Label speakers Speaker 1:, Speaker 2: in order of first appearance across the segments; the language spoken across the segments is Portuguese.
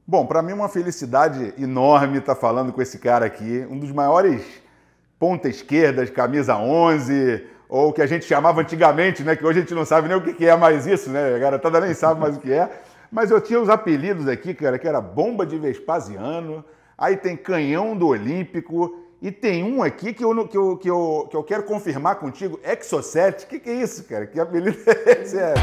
Speaker 1: Bom, para mim é uma felicidade enorme estar falando com esse cara aqui, um dos maiores ponta esquerda, camisa 11, ou o que a gente chamava antigamente, né, que hoje a gente não sabe nem o que é mais isso, né, a garotada nem sabe mais o que é, mas eu tinha os apelidos aqui, cara, que era Bomba de Vespasiano, aí tem Canhão do Olímpico, e tem um aqui que eu quero confirmar contigo, Exocet, que é isso, cara? Que apelido é esse, é?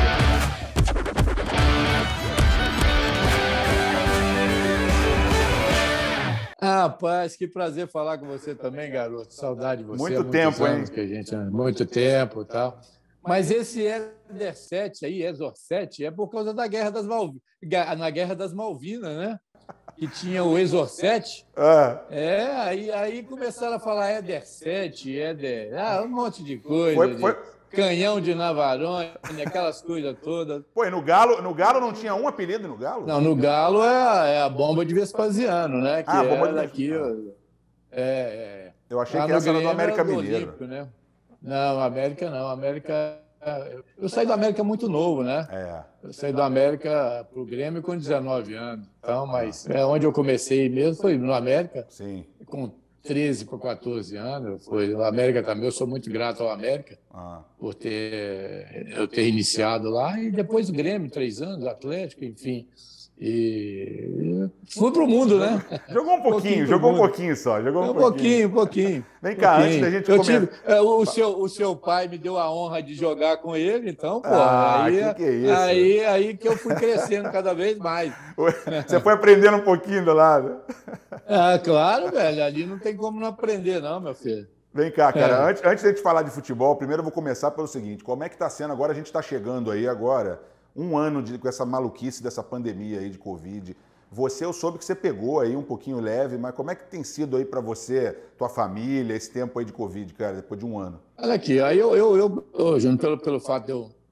Speaker 2: Ah, rapaz, que prazer falar com você também, garoto. Saudade de você, há
Speaker 1: Muito
Speaker 2: muitos
Speaker 1: tempo, hein?
Speaker 2: anos que a gente, muito tempo e tal. Mas esse Éder 7 aí, Exor 7, é por causa da Guerra das Malvinas, na Guerra das Malvinas, né? Que tinha o Exor 7.
Speaker 1: Ah,
Speaker 2: Aí começaram a falar Éder 7, Éder, um monte de coisa,
Speaker 1: foi.
Speaker 2: de canhão de Navarone, aquelas coisas todas.
Speaker 1: Pô, e no Galo não tinha um apelido no Galo?
Speaker 2: Não, no Galo é a bomba de Vespasiano, né? Que
Speaker 1: Ah, Bomba
Speaker 2: é
Speaker 1: de Vez.
Speaker 2: daqui.
Speaker 1: Ah, eu achei
Speaker 2: Lá
Speaker 1: que
Speaker 2: no
Speaker 1: essa era do
Speaker 2: Grêmio era
Speaker 1: América
Speaker 2: do
Speaker 1: Mineiro.
Speaker 2: Olímpico, né? Não, América não. América. Eu saí do América muito novo, né?
Speaker 1: É.
Speaker 2: Eu saí do América para o Grêmio com 19 anos. Então, mas onde eu comecei mesmo foi no América,
Speaker 1: Sim.
Speaker 2: com 13 para 14 anos. Foi o América também. Eu sou muito grato ao América
Speaker 1: Ah.
Speaker 2: por eu ter iniciado lá. E depois o Grêmio, 3 anos, Atlético, enfim. E fui para o mundo, né?
Speaker 1: Jogou um pouquinho, jogou um pouquinho só. Jogou um pouquinho.
Speaker 2: Um pouquinho.
Speaker 1: Vem cá, antes da gente começar.
Speaker 2: O seu pai me deu a honra de jogar com ele, então, pô,
Speaker 1: Ah, que é isso?
Speaker 2: aí que eu fui crescendo cada vez mais.
Speaker 1: Você foi aprendendo um pouquinho do lado.
Speaker 2: Ah, claro, velho, ali não tem como não aprender, não, meu filho.
Speaker 1: Vem cá, cara, antes de a gente falar de futebol, primeiro eu vou começar pelo seguinte, como é que tá sendo agora, a gente tá chegando aí agora, um ano com essa maluquice dessa pandemia aí de Covid. Eu soube que você pegou aí um pouquinho leve, mas como é que tem sido aí pra você, tua família, esse tempo aí de Covid, cara, depois de um ano?
Speaker 2: Olha aqui, aí Júnior, pelo fato de eu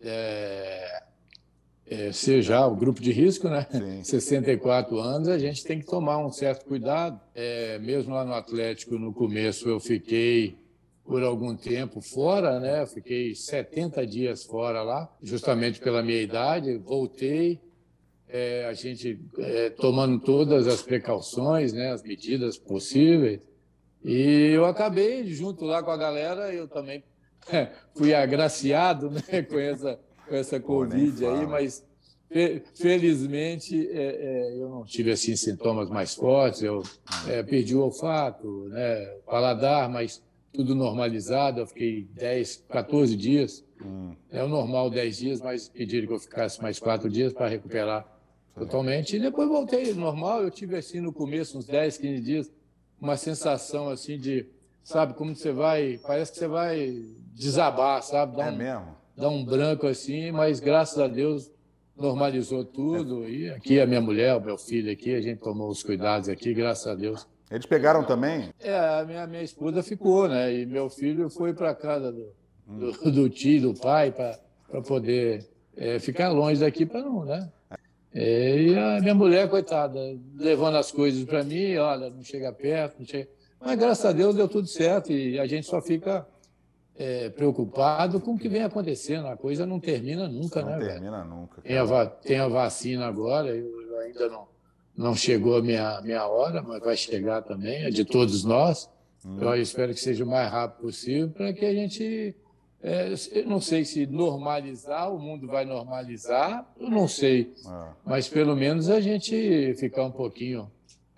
Speaker 2: ser já o grupo de risco, né?
Speaker 1: Sim.
Speaker 2: 64 anos, a gente tem que tomar um certo cuidado. Mesmo lá no Atlético, no começo, eu fiquei por algum tempo fora, né? Eu fiquei 70 dias fora lá, justamente pela minha idade. Voltei, a gente tomando todas as precauções, né? As medidas possíveis. E eu acabei, junto lá com a galera, eu também fui agraciado, né? Com essa
Speaker 1: Pô, nem
Speaker 2: Covid aí,
Speaker 1: fala.
Speaker 2: mas felizmente eu não tive assim sintomas mais fortes. Eu perdi o olfato, né? O paladar, mas tudo normalizado. Eu fiquei 10, 14 dias. É o normal 10 dias, mas pediram que eu ficasse mais 4 dias para recuperar totalmente. E depois voltei normal. Eu tive assim no começo, uns 10, 15 dias, uma sensação assim de, sabe, como você vai, parece que você vai desabar, sabe?
Speaker 1: Mesmo?
Speaker 2: Dá um branco assim, mas graças a Deus normalizou tudo. E aqui a minha mulher, o meu filho aqui, a gente tomou os cuidados aqui, graças a Deus.
Speaker 1: Eles pegaram também?
Speaker 2: A minha esposa ficou, né? E meu filho foi para casa do tio, do pai, para poder ficar longe daqui para não, né? E a minha mulher, coitada, levando as coisas para mim, olha, não chega perto, não chega. Mas graças a Deus deu tudo certo e a gente só fica preocupado com o que vem acontecendo. A coisa não termina nunca,
Speaker 1: Não
Speaker 2: né,
Speaker 1: termina nunca.
Speaker 2: Tem a vacina agora, eu ainda não chegou a minha hora, mas vai chegar também, é de todos nós. Eu espero que seja o mais rápido possível para que a gente, eu não sei se normalizar, o mundo vai normalizar, eu não sei, mas pelo menos a gente ficar um pouquinho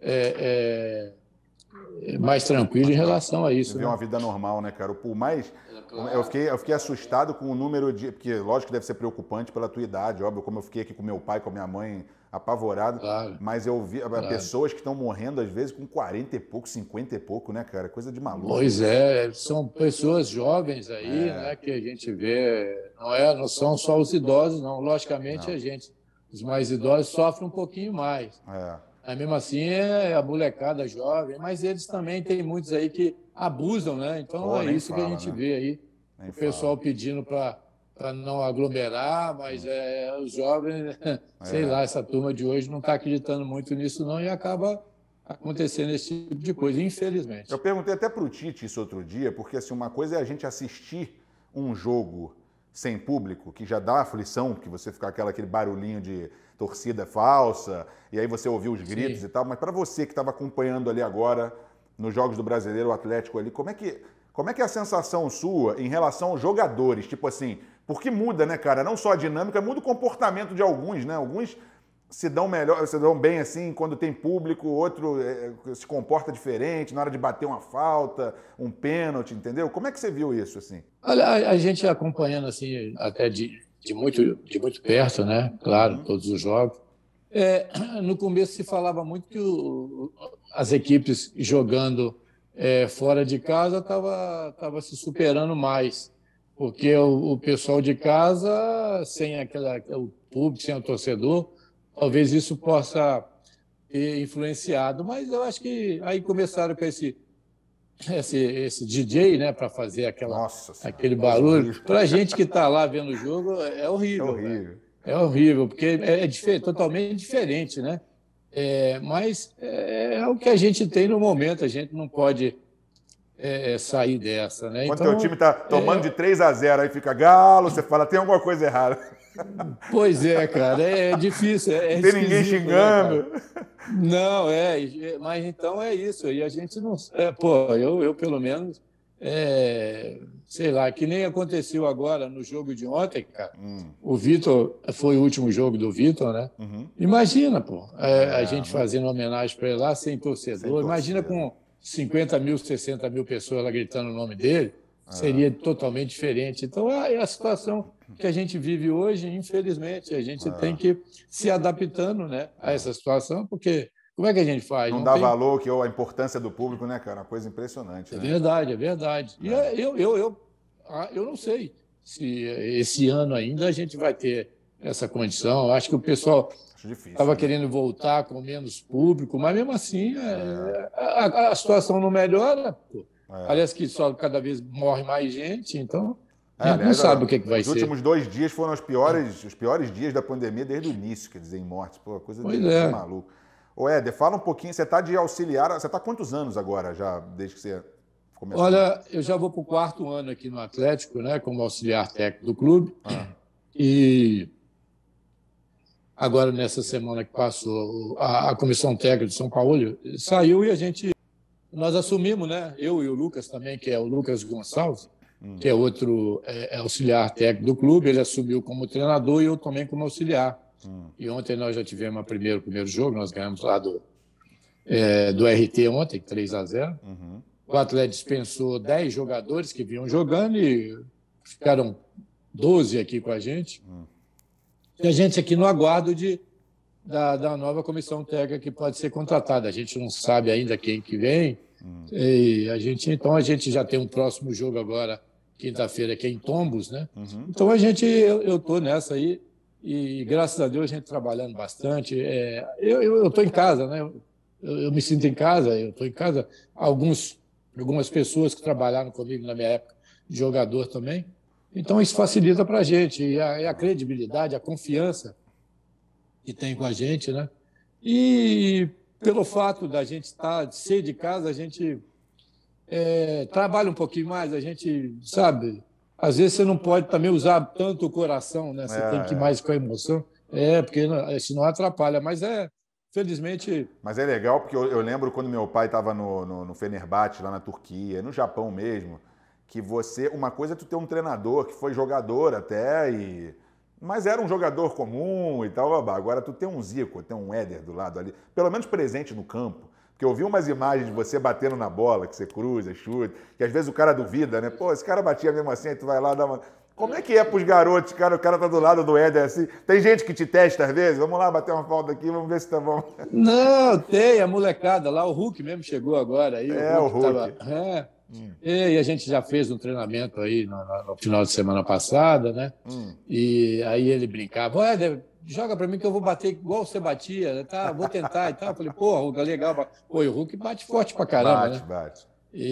Speaker 2: mais tranquilo em relação a isso.
Speaker 1: Viver uma vida normal, né, cara? Por mais. Eu fiquei assustado com o número de. Porque, lógico que deve ser preocupante pela tua idade, óbvio, como eu fiquei aqui com meu pai, com a minha mãe, apavorado.
Speaker 2: Claro.
Speaker 1: Mas eu vi pessoas que estão morrendo, às vezes, com 40 e pouco, 50 e pouco, né, cara? Coisa de maluco.
Speaker 2: Pois são pessoas jovens aí, né, que a gente vê. Não são só os idosos, não. Logicamente, os mais idosos sofrem um pouquinho mais. Mas mesmo assim, a molecada jovem, mas eles também tem muitos aí que abusam, né? Então isso que a gente vê aí, o pessoal pedindo para não aglomerar, mas os jovens, sei lá, essa turma de hoje não está acreditando muito nisso não e acaba acontecendo esse tipo de coisa, infelizmente.
Speaker 1: Eu perguntei até para o Tite isso outro dia, porque assim, uma coisa é a gente assistir um jogo sem público, que já dá aflição, que você fica aquele barulhinho de torcida falsa, e aí você ouviu os gritos Sim. e tal, mas para você que estava acompanhando ali agora, nos Jogos do Brasileiro, o Atlético ali, como é que é a sensação sua em relação aos jogadores? Tipo assim, porque muda, né, cara? Não só a dinâmica, muda o comportamento de alguns, né? Alguns se dão bem assim quando tem público, outro se comporta diferente na hora de bater uma falta, um pênalti, entendeu? Como é que você viu isso, assim?
Speaker 2: Olha, a gente acompanhando assim até de muito perto, né? Claro, todos os jogos. No começo se falava muito que as equipes jogando fora de casa tava se superando mais, porque o pessoal de casa, sem o público, sem o torcedor, talvez isso possa ter influenciado. Mas eu acho que aí começaram com esse DJ, né, para fazer aquele barulho. Para a gente que está lá vendo o jogo, é horrível.
Speaker 1: É horrível.
Speaker 2: É horrível, porque totalmente diferente, né? Mas é o que a gente tem no momento, a gente não pode sair dessa, né?
Speaker 1: Quando então, teu time está tomando de 3-0, aí fica Galo, você fala, tem alguma coisa errada.
Speaker 2: Pois é, cara, é difícil.
Speaker 1: Não tem ninguém xingando.
Speaker 2: Né, não, mas então é isso. E a gente não. Eu pelo menos, sei lá, que nem aconteceu agora no jogo de ontem, cara. O Vitor, foi o último jogo do Vitor, né? Uhum. Imagina, a gente fazendo homenagem para ele lá sem torcedor. Imagina com 50 mil, 60 mil pessoas lá gritando o nome dele. Seria totalmente diferente. Então, é a situação que a gente vive hoje, infelizmente. A gente tem que se adaptando, né, a essa situação, porque como é que a gente faz?
Speaker 1: Não dá valor, que a importância do público, né, cara? Uma coisa impressionante.
Speaker 2: É verdade, é verdade. E eu não sei se esse ano ainda a gente vai ter essa condição. Eu acho que o pessoal estava querendo voltar com menos público, mas mesmo assim a situação não melhora, pô. Parece que só cada vez morre mais gente, então a gente não sabe o que vai ser.
Speaker 1: Os últimos 2 dias foram os piores dias da pandemia desde o início, quer dizer, em mortes. Pô, coisa de maluco. Ô, Éder, fala um pouquinho, você está de auxiliar, você está há quantos anos agora já, desde que você começou?
Speaker 2: Olha, eu já vou para o 4º ano aqui no Atlético, né, como auxiliar técnico do clube. E agora, nessa semana que passou, a comissão técnica de São Paulo saiu e nós assumimos, né? Eu e o Lucas também, que é o Lucas Gonçalves, que é outro auxiliar técnico do clube. Ele assumiu como treinador e eu também como auxiliar. E ontem nós já tivemos o primeiro jogo, nós ganhamos lá do RT ontem, 3-0. O Atlético dispensou 10 jogadores que vinham jogando e ficaram 12 aqui com a gente. E a gente aqui no aguardo da nova comissão técnica que pode ser contratada. A gente não sabe ainda quem que vem. E a gente já tem um próximo jogo agora, quinta-feira, que é em Tombos, né? Então eu estou nessa aí e graças a Deus a gente trabalhando bastante. Eu estou em casa, né? Eu me sinto em casa, eu estou em casa. Algumas pessoas que trabalharam comigo na minha época de jogador também. Então isso facilita para a gente e a credibilidade, a confiança que tem com a gente, né? E pelo fato da gente ser de casa, a gente trabalha um pouquinho mais, a gente, sabe, às vezes você não pode também usar tanto o coração, né? Você tem que ir mais com a emoção, porque senão atrapalha, mas felizmente...
Speaker 1: Mas é legal, porque eu lembro quando meu pai estava no Fenerbahçe, lá na Turquia, no Japão mesmo, que uma coisa é tu ter um treinador que foi jogador até, mas era um jogador comum e tal, agora tu tem um Zico, tem um Éder do lado ali, pelo menos presente no campo, porque eu vi umas imagens de você batendo na bola, que você cruza, chuta, que às vezes o cara duvida, né? Pô, esse cara batia mesmo assim, aí tu vai lá, dá uma... Como é que é pros garotos, cara? O cara tá do lado do Éder assim. Tem gente que te testa às vezes? Vamos lá bater uma falta aqui, vamos ver se tá bom.
Speaker 2: Não, tem a molecada lá, o Hulk mesmo chegou agora aí.
Speaker 1: O Hulk.
Speaker 2: E a gente já fez um treinamento aí no final de semana passada, né? E aí ele brincava, Éder, joga pra mim que eu vou bater igual você batia, né? Tá, vou tentar e tal. Eu falei, pô, Hulk, é legal. Pô, e o Hulk bate forte pra caramba, né?
Speaker 1: Bate.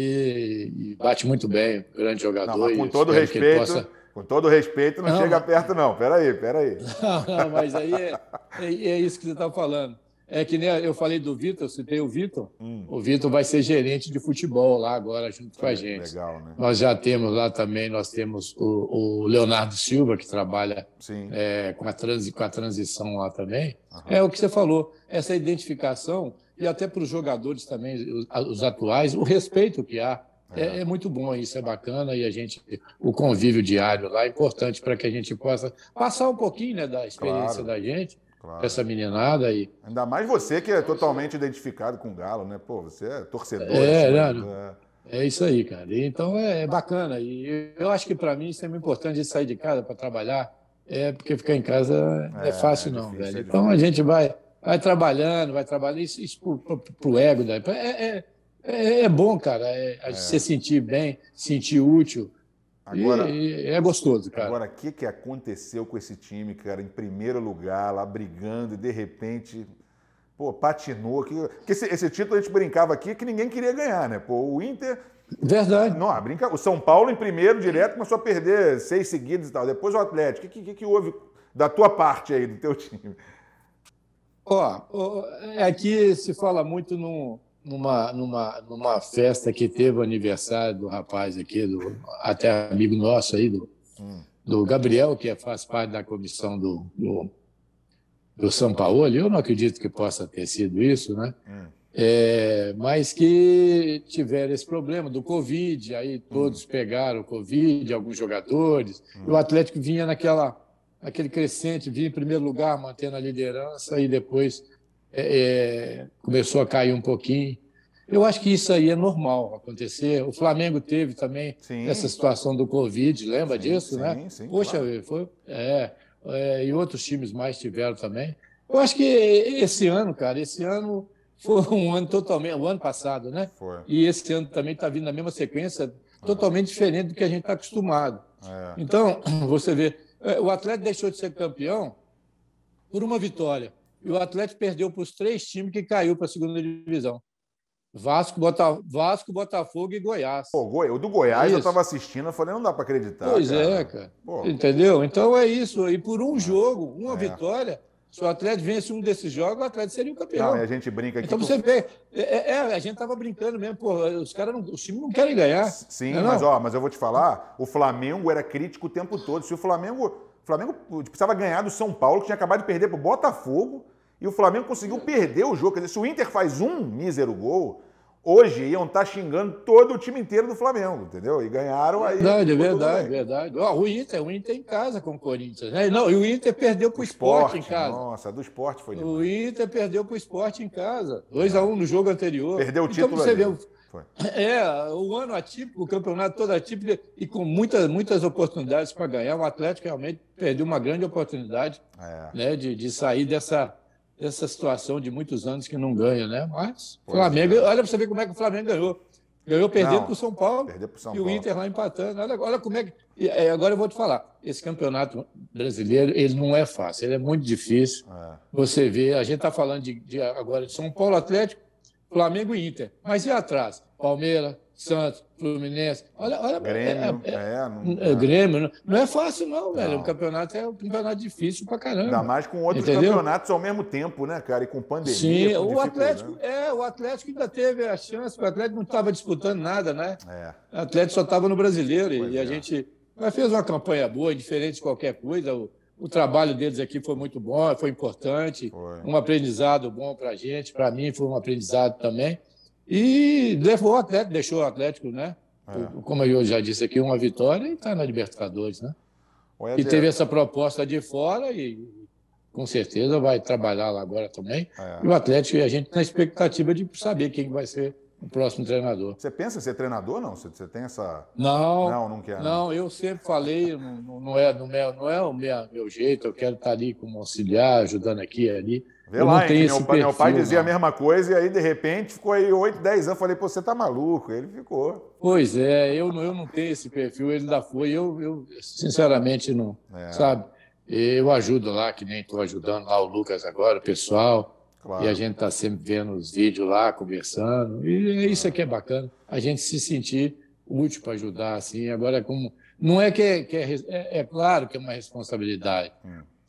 Speaker 2: E bate muito bem, grande jogador.
Speaker 1: Não, mas com todo respeito, com todo respeito, não chega perto não. Peraí.
Speaker 2: Não, mas aí é isso que você está falando. É que nem eu falei do Vitor, eu citei o Vitor. O Vitor vai ser gerente de futebol lá agora, junto com a gente.
Speaker 1: Legal, né?
Speaker 2: Nós já temos lá também, nós temos o Leonardo Silva, que trabalha com a transição lá também. É o que você falou, essa identificação, e até para os jogadores também, os atuais, o respeito que há. É muito bom, isso é bacana, e o convívio diário lá é importante para que a gente possa passar um pouquinho, né, da experiência da gente. Claro. Essa meninada aí.
Speaker 1: Ainda mais você que é totalmente identificado com o Galo, né? Pô, você é torcedor.
Speaker 2: É isso aí, cara. Então é bacana. E eu acho que para mim isso é muito importante, de sair de casa para trabalhar, porque ficar em casa não é fácil, não, velho. Então a gente vai trabalhando, isso pro ego, né? É bom, cara, se sentir bem, sentir útil. Agora, é gostoso, cara.
Speaker 1: Agora, o que aconteceu com esse time, cara, em primeiro lugar, lá brigando, e de repente, pô, patinou. Porque esse título a gente brincava aqui que ninguém queria ganhar, né? Pô, o Inter...
Speaker 2: Verdade.
Speaker 1: Não, o São Paulo em primeiro, direto, começou a perder 6 seguidos e tal. Depois o Atlético. O que houve da tua parte aí, do teu time?
Speaker 2: Aqui se fala muito numa festa que teve o aniversário do rapaz aqui, até amigo nosso aí, do Gabriel, que faz parte da comissão do São Paulo. Eu não acredito que possa ter sido isso, né? Mas que tiveram esse problema do Covid, aí todos pegaram o Covid, alguns jogadores, e o Atlético vinha naquele crescente, vinha em primeiro lugar, mantendo a liderança, e depois começou a cair um pouquinho. Eu acho que isso aí é normal acontecer. O Flamengo teve também essa situação do Covid, lembra disso, né?
Speaker 1: Sim,
Speaker 2: poxa, claro. E outros times mais tiveram também. Eu acho que esse ano foi um ano totalmente, o ano passado, né?
Speaker 1: Foi.
Speaker 2: E esse ano também está vindo na mesma sequência, totalmente diferente do que a gente está acostumado. Então, você vê, o Atlético deixou de ser campeão por uma vitória. E o Atlético perdeu para os 3 times que caiu para a segunda divisão. Vasco, Botafogo e Goiás.
Speaker 1: Pô, o do Goiás eu estava assistindo, eu falei, não dá para acreditar.
Speaker 2: Pois cara. Cara. Pô. Entendeu? Então é isso. E por um jogo, uma vitória, se o Atlético vence um desses jogos, o Atlético seria o campeão.
Speaker 1: Não, e a gente brinca aqui.
Speaker 2: Então você vê, a gente estava brincando mesmo, pô, os times não querem ganhar.
Speaker 1: Sim, mas eu vou te falar, o Flamengo era crítico o tempo todo. Se o Flamengo precisava ganhar do São Paulo, que tinha acabado de perder para o Botafogo, e o Flamengo conseguiu perder o jogo. Quer dizer, se o Inter faz um mísero gol, hoje iam estar xingando todo o time inteiro do Flamengo, entendeu? E ganharam aí.
Speaker 2: Verdade. O Inter em casa com o Corinthians, né? Não, e o Inter perdeu para o Sport em casa.
Speaker 1: Nossa, do Sport foi demais.
Speaker 2: O Inter perdeu para o Sport em casa, 2-1 no jogo anterior.
Speaker 1: Perdeu o título.
Speaker 2: Então você vê, o ano atípico, o campeonato todo atípico e com muitas oportunidades para ganhar. O Atlético realmente perdeu uma grande oportunidade né, de sair dessa situação de muitos anos que não ganha, né? Mas o Flamengo, olha para você ver como é que o Flamengo ganhou. Ganhou perdendo para o São Paulo e o Inter lá empatando. Olha como é que... Agora eu vou te falar, esse campeonato brasileiro, ele não é fácil, ele é muito difícil. Você vê, a gente está falando agora de São Paulo, Atlético, Flamengo e Inter. Mas e atrás? Palmeiras, Santos, Fluminense. Olha,
Speaker 1: Grêmio.
Speaker 2: Grêmio. Não é fácil, não, velho. O campeonato é um campeonato difícil pra caramba.
Speaker 1: Ainda mais com outros campeonatos ao mesmo tempo, né, cara? E com pandemia.
Speaker 2: Sim, o Atlético ainda teve a chance, o Atlético não estava disputando nada, né? O Atlético só estava no brasileiro. A gente fez uma campanha boa, diferente de qualquer coisa. O trabalho deles aqui foi muito bom, foi importante. Um aprendizado bom pra gente. Pra mim foi um aprendizado também. E deixou o Atlético, né? Como eu já disse aqui, uma vitória e está na Libertadores, né? E teve essa proposta de fora e com certeza vai trabalhar lá agora também. E o Atlético, a gente na expectativa de saber quem vai ser o próximo treinador.
Speaker 1: Você pensa em ser treinador ou não? Você tem essa...
Speaker 2: Não
Speaker 1: quer.
Speaker 2: Não, eu sempre falei, não é o meu jeito, eu quero estar ali como auxiliar, ajudando aqui e ali.
Speaker 1: Vê lá, meu pai dizia a mesma coisa e aí, de repente, ficou aí 8, 10 anos. Falei, pô, você tá maluco? Ele ficou.
Speaker 2: Pois é, eu não tenho esse perfil, ele ainda foi. Eu sinceramente, não, sabe? Eu ajudo lá, que nem estou ajudando lá o Lucas agora, o pessoal. Claro. E a gente está sempre vendo os vídeos lá, conversando. E isso aqui é bacana, a gente se sentir útil para ajudar, assim. Agora, como não é que é claro que é uma responsabilidade.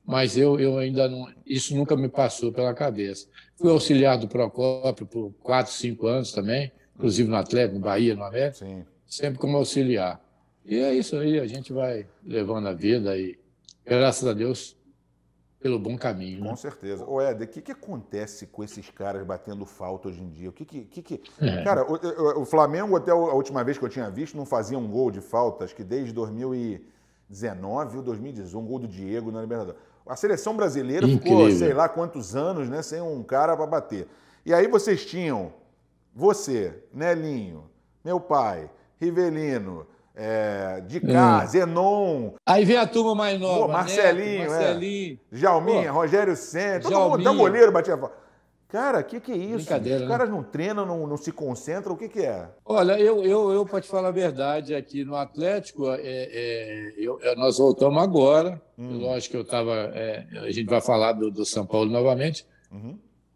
Speaker 2: mas eu ainda não, isso nunca me passou pela cabeça. Fui auxiliar do Procópio por 4, 5 anos também, inclusive no Atlético, no Bahia, no América,
Speaker 1: Sim.
Speaker 2: sempre como auxiliar. E é isso aí, a gente vai levando a vida e, graças a Deus, pelo bom caminho.
Speaker 1: Com certeza. Ô, Éder, o que acontece com esses caras batendo falta hoje em dia? Cara, o Flamengo, até a última vez que eu tinha visto, não fazia um gol de falta, acho que desde 2019 ou 2018, um gol do Diego na Libertadores. A seleção brasileira ficou, sei lá quantos anos, né, sem um cara para bater. E aí vocês tinham você, Nelinho, meu pai, Rivelino, de cá, Zenon.
Speaker 2: Aí vem a turma mais nova.
Speaker 1: Marcelinho,
Speaker 2: Neto,
Speaker 1: Jalminha, Rogério Senna, todo mundo, até o goleiro batia falta. Cara, o que é isso? Os caras não treinam, não se concentram, o que é?
Speaker 2: Olha, eu para te falar a verdade, aqui no Atlético, nós voltamos agora. Lógico que eu estava. A gente vai falar do São Paulo novamente.
Speaker 1: Uhum.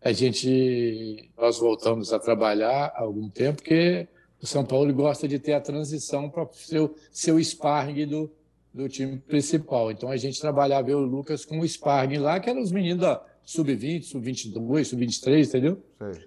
Speaker 2: Nós voltamos a trabalhar há algum tempo, porque o São Paulo gosta de ter a transição para ser o sparring do time principal. Então a gente trabalhava, eu e o Lucas, com o sparring lá, que eram os meninos da sub-20, sub-22, sub-23, entendeu?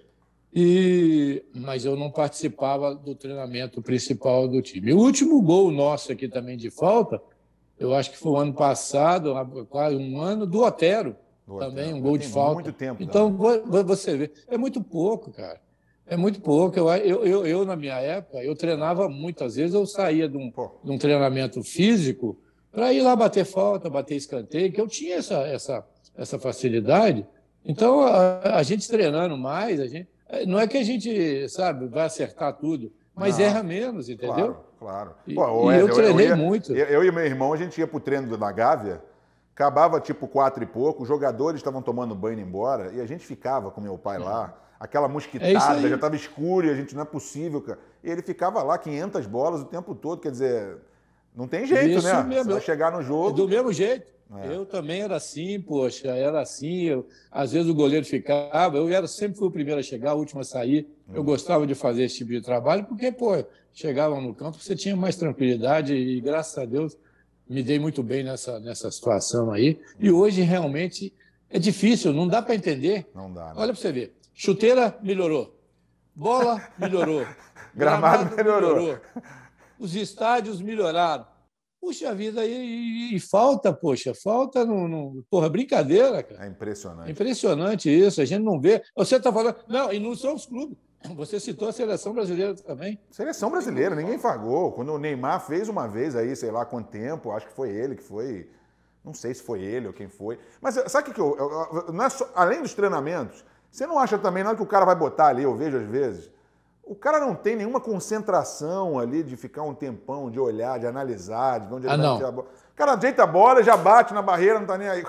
Speaker 1: Sei.
Speaker 2: Mas eu não participava do treinamento principal do time. O último gol nosso aqui também de falta, eu acho que foi o ano passado, há quase um ano, do Otero. Também, um gol de falta.
Speaker 1: Muito tempo.
Speaker 2: Então, você vê, é muito pouco, cara. É muito pouco. Eu, na minha época, eu treinava muitas vezes, eu saía de um treinamento físico para ir lá bater falta, bater escanteio, que eu tinha essa facilidade. Então, a gente treinando mais, não é que a gente, sabe, vai acertar tudo, mas erra menos, entendeu?
Speaker 1: Claro.
Speaker 2: Eu treinei muito.
Speaker 1: Eu e meu irmão, a gente ia para o treino da Gávea, acabava tipo 4 e pouco, os jogadores estavam tomando banho e indo embora, e a gente ficava com meu pai lá, aquela mosquitada, já estava escuro, e a gente, não é possível, cara. E ele ficava lá, 500 bolas o tempo todo, quer dizer, não tem jeito, né?
Speaker 2: Mesmo.
Speaker 1: Você vai chegar no jogo...
Speaker 2: Do mesmo jeito. Eu também era assim, poxa, era assim. Às vezes o goleiro ficava, sempre fui o primeiro a chegar, o último a sair. Eu gostava de fazer esse tipo de trabalho, porque, chegava no campo, você tinha mais tranquilidade e, graças a Deus, me dei muito bem nessa situação aí. E hoje, realmente, é difícil, não dá para entender.
Speaker 1: Não dá, né?
Speaker 2: Olha para você ver. Chuteira melhorou. Bola melhorou.
Speaker 1: Gramado melhorou.
Speaker 2: Os estádios melhoraram. Puxa vida, e falta, falta porra, brincadeira, cara.
Speaker 1: É impressionante.
Speaker 2: Impressionante isso, a gente não vê. Você está falando... Não, e não são os clubes. Você citou a seleção brasileira também.
Speaker 1: Seleção brasileira, ninguém pagou. Quando o Neymar fez uma vez aí, sei lá quanto tempo, acho que foi ele que foi... Não sei se foi ele ou quem foi. Mas sabe o que não é só, além dos treinamentos, você não acha também, na hora que o cara vai botar ali, eu vejo às vezes, o cara não tem nenhuma concentração ali de ficar um tempão, de olhar, de analisar, de onde ele vai tirar a bola. O cara ajeita a bola, já bate na barreira, não tá nem aí.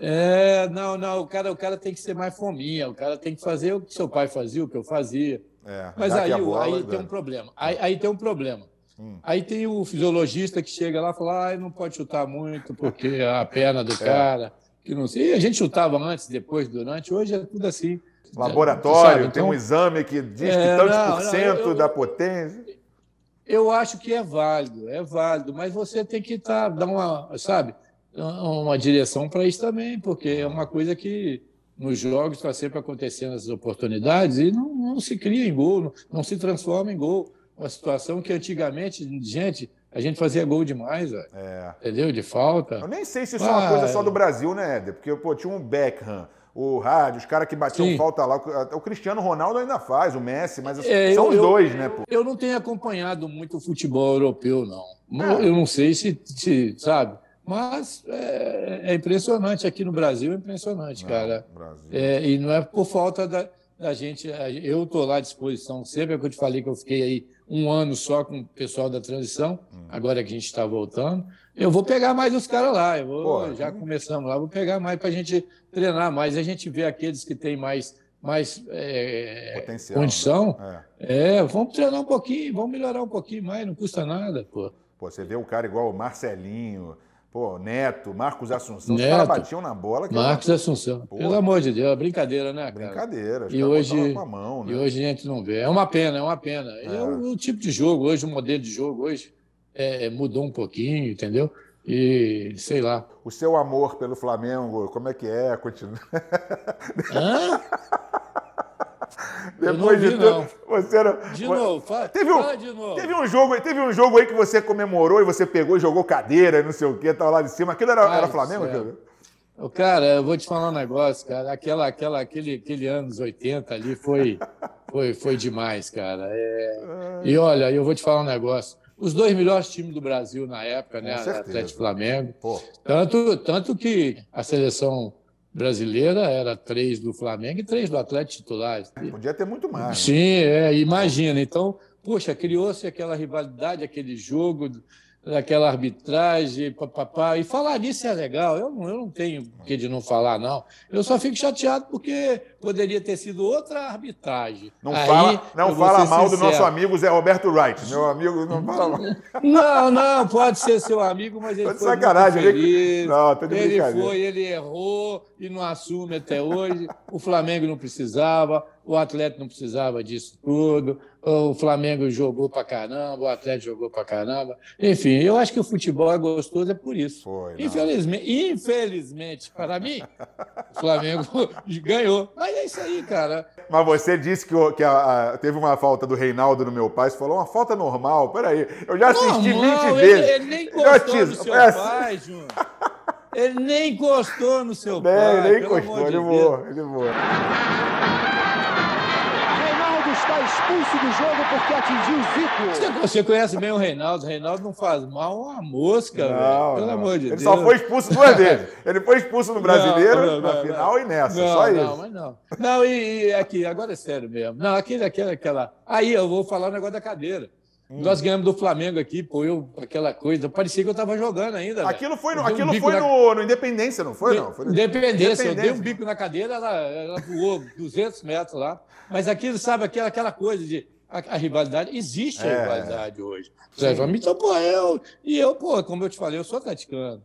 Speaker 2: Não, o cara tem que ser mais fominha, o cara tem que fazer o que seu pai fazia, o que eu fazia.
Speaker 1: Mas
Speaker 2: aí tem um problema. Aí tem um problema. Aí tem o fisiologista que chega lá e fala, não pode chutar muito, porque a perna do cara, que não sei. E a gente chutava antes, depois, durante, hoje é tudo assim.
Speaker 1: Laboratório, então, tem um exame que diz que tantos por cento da potência.
Speaker 2: Eu acho que é válido, mas você tem que dar uma direção para isso também, porque é uma coisa que nos jogos está sempre acontecendo essas oportunidades e não se cria em gol, não se transforma em gol. Uma situação que antigamente, a gente fazia gol demais, entendeu? De falta.
Speaker 1: Eu nem sei se isso é uma coisa só do Brasil, né, Éder? Porque tinha um Beckham, o Rádio, os caras que batiam falta lá. O Cristiano Ronaldo ainda faz, o Messi, mas são os dois, né? Pô?
Speaker 2: Eu não tenho acompanhado muito o futebol europeu, não. Eu não sei se sabe, mas é impressionante. Aqui no Brasil é impressionante, cara. E não é por falta da gente. Eu estou lá à disposição sempre. É que eu te falei que eu fiquei aí um ano só com o pessoal da transição, agora que a gente está voltando. Eu vou pegar mais os caras lá, já começamos lá, vou pegar mais para a gente treinar mais. A gente vê aqueles que têm mais condição. Vamos treinar um pouquinho, vamos melhorar um pouquinho mais, não custa nada.
Speaker 1: Você vê um cara igual o Marcelinho, Neto, Marcos Assunção, os caras batiam na bola.
Speaker 2: Marcos Assunção, pelo amor de Deus, é brincadeira, né, cara?
Speaker 1: Brincadeira,
Speaker 2: e hoje
Speaker 1: com a mão, né?
Speaker 2: E hoje a gente não vê. É uma pena. É o tipo de jogo hoje, o modelo de jogo hoje mudou um pouquinho, entendeu? E sei lá.
Speaker 1: O seu amor pelo Flamengo, como é que é? Continua.
Speaker 2: Hã?
Speaker 1: Depois de tudo, você não...
Speaker 2: De novo, fala de novo.
Speaker 1: Teve um jogo aí que você comemorou e você pegou e jogou cadeira, não sei o quê, tava lá de cima. Aquilo era Flamengo?
Speaker 2: Cara, eu vou te falar um negócio, cara. Aquele anos 80 ali foi demais, cara. E olha, eu vou te falar um negócio. Os 2 melhores times do Brasil na época, né? Atlético e Flamengo. Pô. Tanto que a seleção brasileira era 3 do Flamengo e 3 do Atlético titulares.
Speaker 1: Podia ter muito mais.
Speaker 2: Sim, imagina. Então, poxa, criou-se aquela rivalidade, aquele jogo, aquela arbitragem, papapá. E falar nisso é legal. Eu não tenho que de não falar, não. Eu só fico chateado porque poderia ter sido outra arbitragem.
Speaker 1: Não fala mal do nosso amigo Zé Roberto Wright. Meu amigo não fala mal.
Speaker 2: Não, pode ser seu amigo, mas ele foi
Speaker 1: sacanagem,
Speaker 2: muito feliz.
Speaker 1: Não, tô de brincadeira.
Speaker 2: Ele errou e não assume até hoje. O Flamengo não precisava, o Atlético não precisava disso tudo. O Flamengo jogou pra caramba, o Atlético jogou pra caramba. Enfim, eu acho que o futebol é gostoso, é por isso. Infelizmente, para mim, o Flamengo ganhou. Mas é isso aí, cara.
Speaker 1: Mas você disse que teve uma falta do Reinaldo no meu pai. Você falou uma falta normal. Peraí, eu já assisti 20 vezes.
Speaker 2: Ele nem encostou no seu pai, Júnior. Ele nem encostou no seu pai.
Speaker 1: Ele nem encostou, ele voou.
Speaker 3: Está expulso do jogo porque atingiu o Zico.
Speaker 2: Você conhece bem o Reinaldo. O Reinaldo não faz mal uma mosca, velho. Pelo amor de Deus.
Speaker 1: Ele só foi expulso 2 vezes. Ele foi expulso no Brasileiro, na final e nessa. Só isso.
Speaker 2: Não, mas não. Não, e aqui, agora é sério mesmo. Não, aquela. Aí eu vou falar o negócio da cadeira. Nós ganhamos do Flamengo aqui, aquela coisa. Parecia que eu estava jogando ainda.
Speaker 1: Aquilo foi no Independência, não foi? Não, foi
Speaker 2: Independência. Eu dei um bico na cadeira, ela voou 200 metros lá. Mas aquilo, sabe, aquela coisa de... A rivalidade, existe a rivalidade hoje. Então, como eu te falei, eu sou atleticano.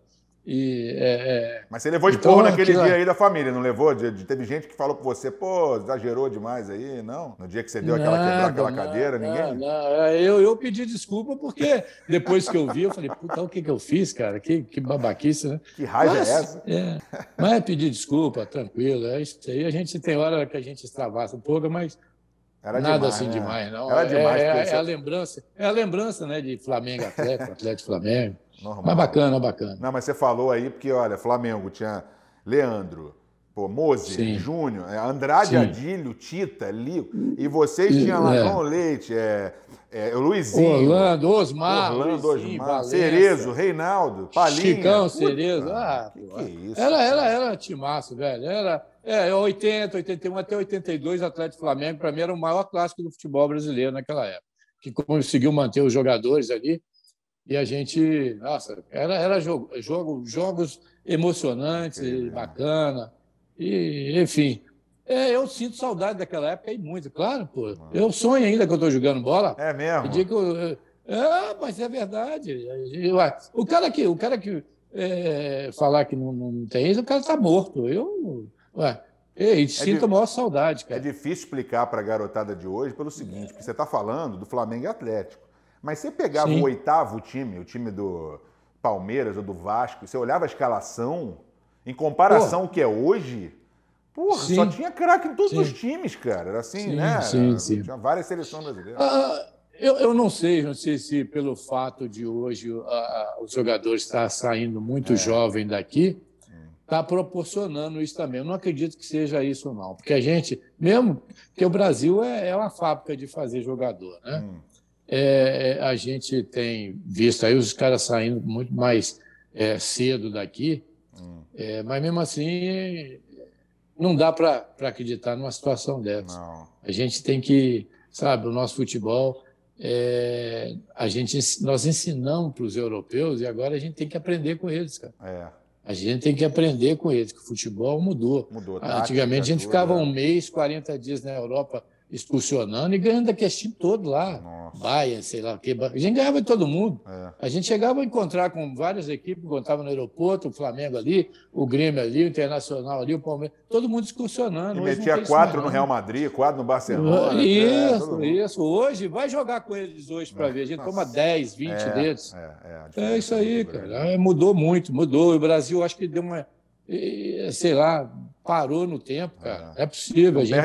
Speaker 1: Mas você levou esporro naquele dia aí da família, não levou? Teve gente que falou pra você, exagerou demais aí, não? No dia que você deu quebrar aquela cadeira, ninguém?
Speaker 2: Não, eu pedi desculpa porque depois que eu vi, eu falei, puta, o que eu fiz, cara? Que babaquice, né?
Speaker 1: Que raiva é essa?
Speaker 2: Mas pedir desculpa, tranquilo, é isso aí. A gente tem hora que a gente extravasa um pouco, mas
Speaker 1: era
Speaker 2: nada
Speaker 1: demais,
Speaker 2: assim
Speaker 1: né?
Speaker 2: demais, não.
Speaker 1: Era demais.
Speaker 2: É a lembrança, né, de Flamengo Atlético Flamengo.
Speaker 1: Normal.
Speaker 2: Mas bacana.
Speaker 1: Não, mas você falou aí, porque, olha, Flamengo tinha Leandro, Moser, Júnior, Andrade, Adílio, Tita, Lio, e vocês tinham lá João Leite, Luizinho,
Speaker 2: Orlando, Osmar,
Speaker 1: Cerezo, Reinaldo, Palinha.
Speaker 2: Chicão, Cerezo.
Speaker 1: Que é isso?
Speaker 2: Era timaço, velho. Era 80, 81 até 82, Atlético Flamengo, para mim era o maior clássico do futebol brasileiro naquela época, que conseguiu manter os jogadores ali. E a gente, nossa, era jogos emocionantes, bacana. E, enfim, eu sinto saudade daquela época e muito, claro, pô. Eu sonho ainda que eu estou jogando bola.
Speaker 1: É mesmo?
Speaker 2: Mas é verdade. O cara que falar que não tem isso, o cara está morto. Sinto a maior saudade, cara.
Speaker 1: É difícil explicar para a garotada de hoje pelo seguinte, porque você está falando do Flamengo e Atlético. Mas você pegava o 8º time, o time do Palmeiras ou do Vasco, você olhava a escalação, em comparação ao que é hoje, só tinha craque em todos os times, cara. Era assim, né?
Speaker 2: Sim.
Speaker 1: Tinha várias seleções brasileiras.
Speaker 2: Eu não sei se pelo fato de hoje os jogadores estar saindo muito jovem daqui, está proporcionando isso também. Eu não acredito que seja isso, não. Porque a gente, mesmo que o Brasil é uma fábrica de fazer jogador, né? A gente tem visto aí os caras saindo muito mais cedo daqui, mas mesmo assim não dá para acreditar numa situação dessa.
Speaker 1: Não.
Speaker 2: A gente tem que, sabe, o nosso futebol, nós ensinamos para os europeus e agora a gente tem que aprender com eles, cara. A gente tem que aprender com eles, que o futebol mudou.
Speaker 1: Tática,
Speaker 2: Antigamente a gente ficava um mês, 40 dias na Europa excursionando e ganhando daquele time todo lá.
Speaker 1: Nossa.
Speaker 2: Bayern, sei lá o quê. A gente ganhava de todo mundo.
Speaker 1: É.
Speaker 2: A gente chegava a encontrar com várias equipes, encontrava no aeroporto, o Flamengo ali, o Grêmio ali, o Internacional ali, o Palmeiras, todo mundo excursionando.
Speaker 1: E
Speaker 2: Hoje
Speaker 1: metia 4 no Real Madrid, 4 no Barcelona.
Speaker 2: Isso. Hoje, vai jogar com eles hoje para ver. A gente toma 10, 20 deles. É isso aí, cara. Mudou muito, mudou. O Brasil, acho que deu uma... sei lá, parou no tempo, cara. É possível. A gente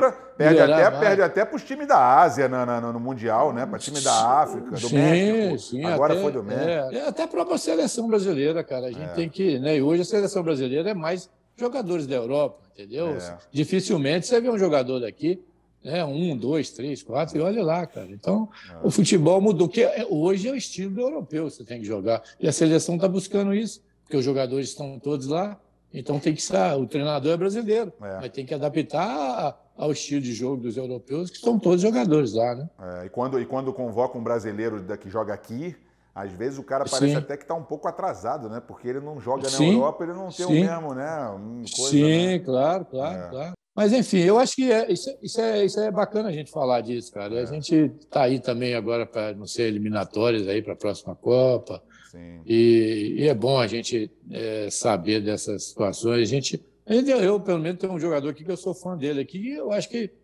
Speaker 1: perde até para os times da Ásia no Mundial, né? Para time da África, do México.
Speaker 2: Sim,
Speaker 1: agora foi do México.
Speaker 2: Até a própria seleção brasileira, cara. A gente tem que... Né? E hoje a seleção brasileira é mais jogadores da Europa, entendeu? Dificilmente você vê um jogador daqui, né? 1, 2, 3, 4, e olha lá, cara. Então, o futebol mudou. Porque hoje é o estilo do europeu, você tem que jogar. E a seleção está buscando isso, porque os jogadores estão todos lá. Então tem que ser, o treinador é brasileiro, mas tem que adaptar ao estilo de jogo dos europeus, que estão todos jogadores lá, né?
Speaker 1: E quando convoca um brasileiro que joga aqui, às vezes o cara parece até que está um pouco atrasado, né? Porque ele não joga na Europa, ele não tem o mesmo, né?
Speaker 2: Sim, claro. Mas, enfim, eu acho que isso é bacana a gente falar disso, cara. A gente está aí também agora para, não sei, eliminatórias aí para a próxima Copa.
Speaker 1: Sim.
Speaker 2: E é bom a gente saber dessas situações. Eu, pelo menos, tenho um jogador aqui que eu sou fã dele aqui, e eu acho que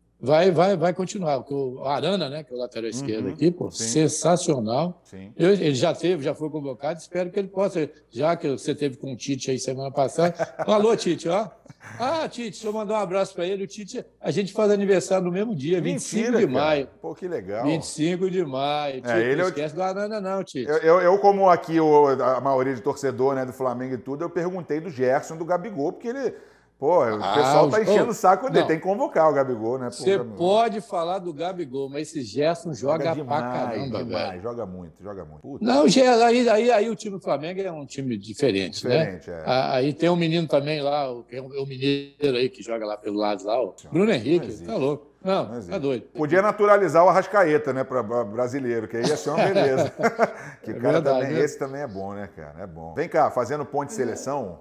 Speaker 2: vai continuar. O Arana, né, que é o lateral esquerdo aqui, pô, sensacional.
Speaker 1: Sim.
Speaker 2: Ele já foi convocado, espero que ele possa, já que você teve com o Tite aí semana passada. Alô, Tite, ó. Tite, deixa eu mandar um abraço para ele. O Tite, a gente faz aniversário no mesmo dia, 25 de maio.
Speaker 1: Pô, que legal.
Speaker 2: 25 de maio. Tite, não esquece do Arana, não, Tite.
Speaker 1: Eu como aqui a maioria de torcedor, né, do Flamengo e tudo, eu perguntei do Gerson e do Gabigol, porque ele... Pô, o pessoal tá enchendo o saco dele. Tem que convocar o Gabigol, né?
Speaker 2: Você pode falar do Gabigol, mas esse Gerson joga pra caramba, velho.
Speaker 1: Joga muito. Puta.
Speaker 2: Não, aí o time do Flamengo é um time diferente, né? Aí tem um menino também lá, o mineiro aí que joga lá pelo lado lá, o Bruno Henrique, tá louco. Não tá doido.
Speaker 1: Podia naturalizar o Arrascaeta, né, para brasileiro, que aí ia ser uma beleza. Que o cara verdade, também, esse também é bom, né, cara? É bom. Vem cá, fazendo ponto de seleção,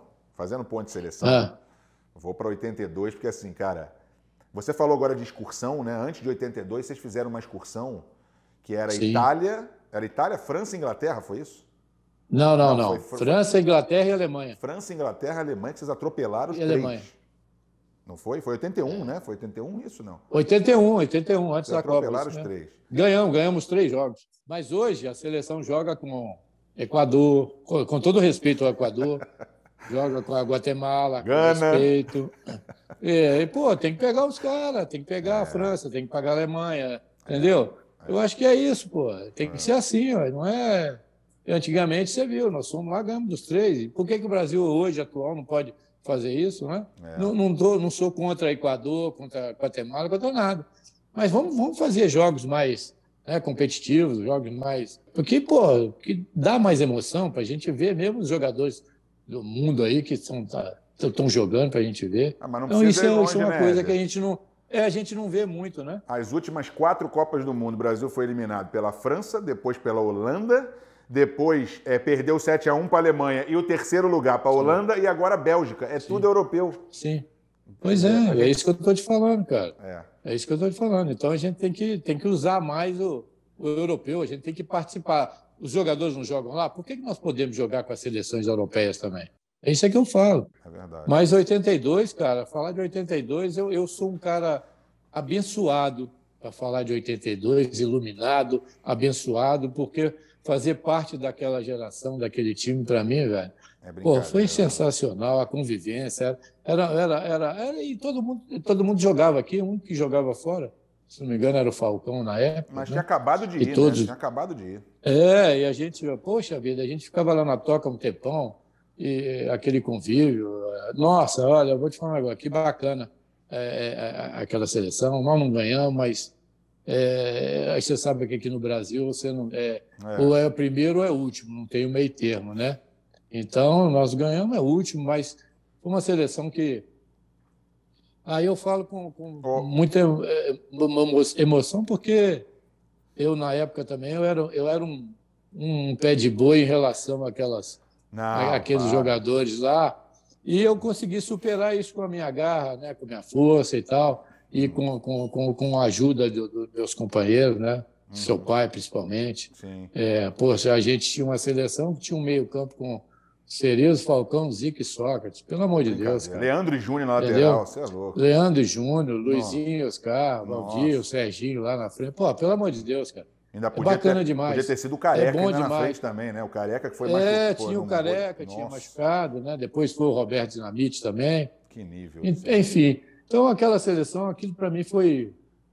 Speaker 1: vou para 82, porque assim, cara, você falou agora de excursão, né? Antes de 82, vocês fizeram uma excursão que era Itália, França e Inglaterra, foi isso?
Speaker 2: Não. França, Inglaterra e Alemanha.
Speaker 1: França, Inglaterra e Alemanha, que vocês atropelaram os três.
Speaker 2: Alemanha.
Speaker 1: Não foi? Foi 81, né? Foi 81 isso, não?
Speaker 2: 81, antes da Copa.
Speaker 1: Atropelaram os três.
Speaker 2: Ganhamos 3 jogos. Mas hoje a seleção joga com Equador, com todo respeito ao Equador, joga com a Guatemala,
Speaker 1: Gana.
Speaker 2: Com respeito. Tem que pegar os caras, tem que pegar a França, tem que pegar a Alemanha, entendeu? Eu acho que é isso, pô. Tem que ser assim, ó. Não é... Antigamente, você viu, nós fomos lá, ganhamos dos 3. Por que o Brasil hoje, atual, não pode fazer isso, né? Não sou contra Equador, contra Guatemala, contra nada. Mas vamos fazer jogos mais competitivos, jogos mais... Porque, pô, que dá mais emoção para a gente ver mesmo os jogadores do mundo aí que estão jogando para a gente ver.
Speaker 1: Mas não
Speaker 2: então, isso é uma
Speaker 1: né,
Speaker 2: coisa que a gente não vê muito, né?
Speaker 1: As últimas 4 Copas do Mundo, o Brasil foi eliminado pela França, depois pela Holanda, depois perdeu 7-1 para a Alemanha e o terceiro lugar para a Holanda e agora a Bélgica. Tudo europeu.
Speaker 2: Sim. Pois é isso que eu estou te falando, cara. É isso que eu estou te falando. Então a gente tem que usar mais o europeu, a gente tem que participar. Os jogadores não jogam lá, por que nós podemos jogar com as seleções europeias também? É isso que eu falo.
Speaker 1: É verdade.
Speaker 2: Mas 82, cara, falar de 82, eu sou um cara abençoado para falar de 82, iluminado, abençoado, porque fazer parte daquela geração, daquele time, para mim, velho, foi sensacional, a convivência. E todo mundo jogava aqui, um que jogava fora. Se não me engano, era o Falcão na época.
Speaker 1: Mas tinha acabado de ir,
Speaker 2: todos...
Speaker 1: né? Tinha acabado de ir.
Speaker 2: E a gente, poxa vida, a gente ficava lá na toca um tempão, e aquele convívio. Nossa, olha, eu vou te falar agora, que bacana aquela seleção. Nós não ganhamos, mas aí você sabe que aqui no Brasil você não ou é o primeiro ou é o último, não tem o meio termo, né? Então, nós ganhamos, é o último, mas foi uma seleção que... Aí eu falo com muita emoção, porque eu, na época também, eu era um pé de boi em relação àqueles jogadores lá, e eu consegui superar isso com a minha garra, né, com a minha força e tal. e com a ajuda dos meus companheiros, né? Seu pai, principalmente.
Speaker 1: Sim.
Speaker 2: Poxa, a gente tinha uma seleção que tinha um meio-campo com Cerezo, Falcão, Zico e Sócrates. Pelo amor de Deus, cara.
Speaker 1: Leandro e Júnior na lateral, você é louco.
Speaker 2: Leandro e Júnior, Luizinho, Oscar, Valdir, o Serginho lá na frente. Pô, pelo amor de Deus, cara.
Speaker 1: Ainda bacana demais. Podia ter sido o Careca
Speaker 2: bom
Speaker 1: na frente também, né? O Careca que foi mais...
Speaker 2: tinha o Careca, tinha machucado, né? Depois foi o Roberto Dinamite também.
Speaker 1: Que nível.
Speaker 2: Enfim, então aquela seleção, aquilo para mim foi...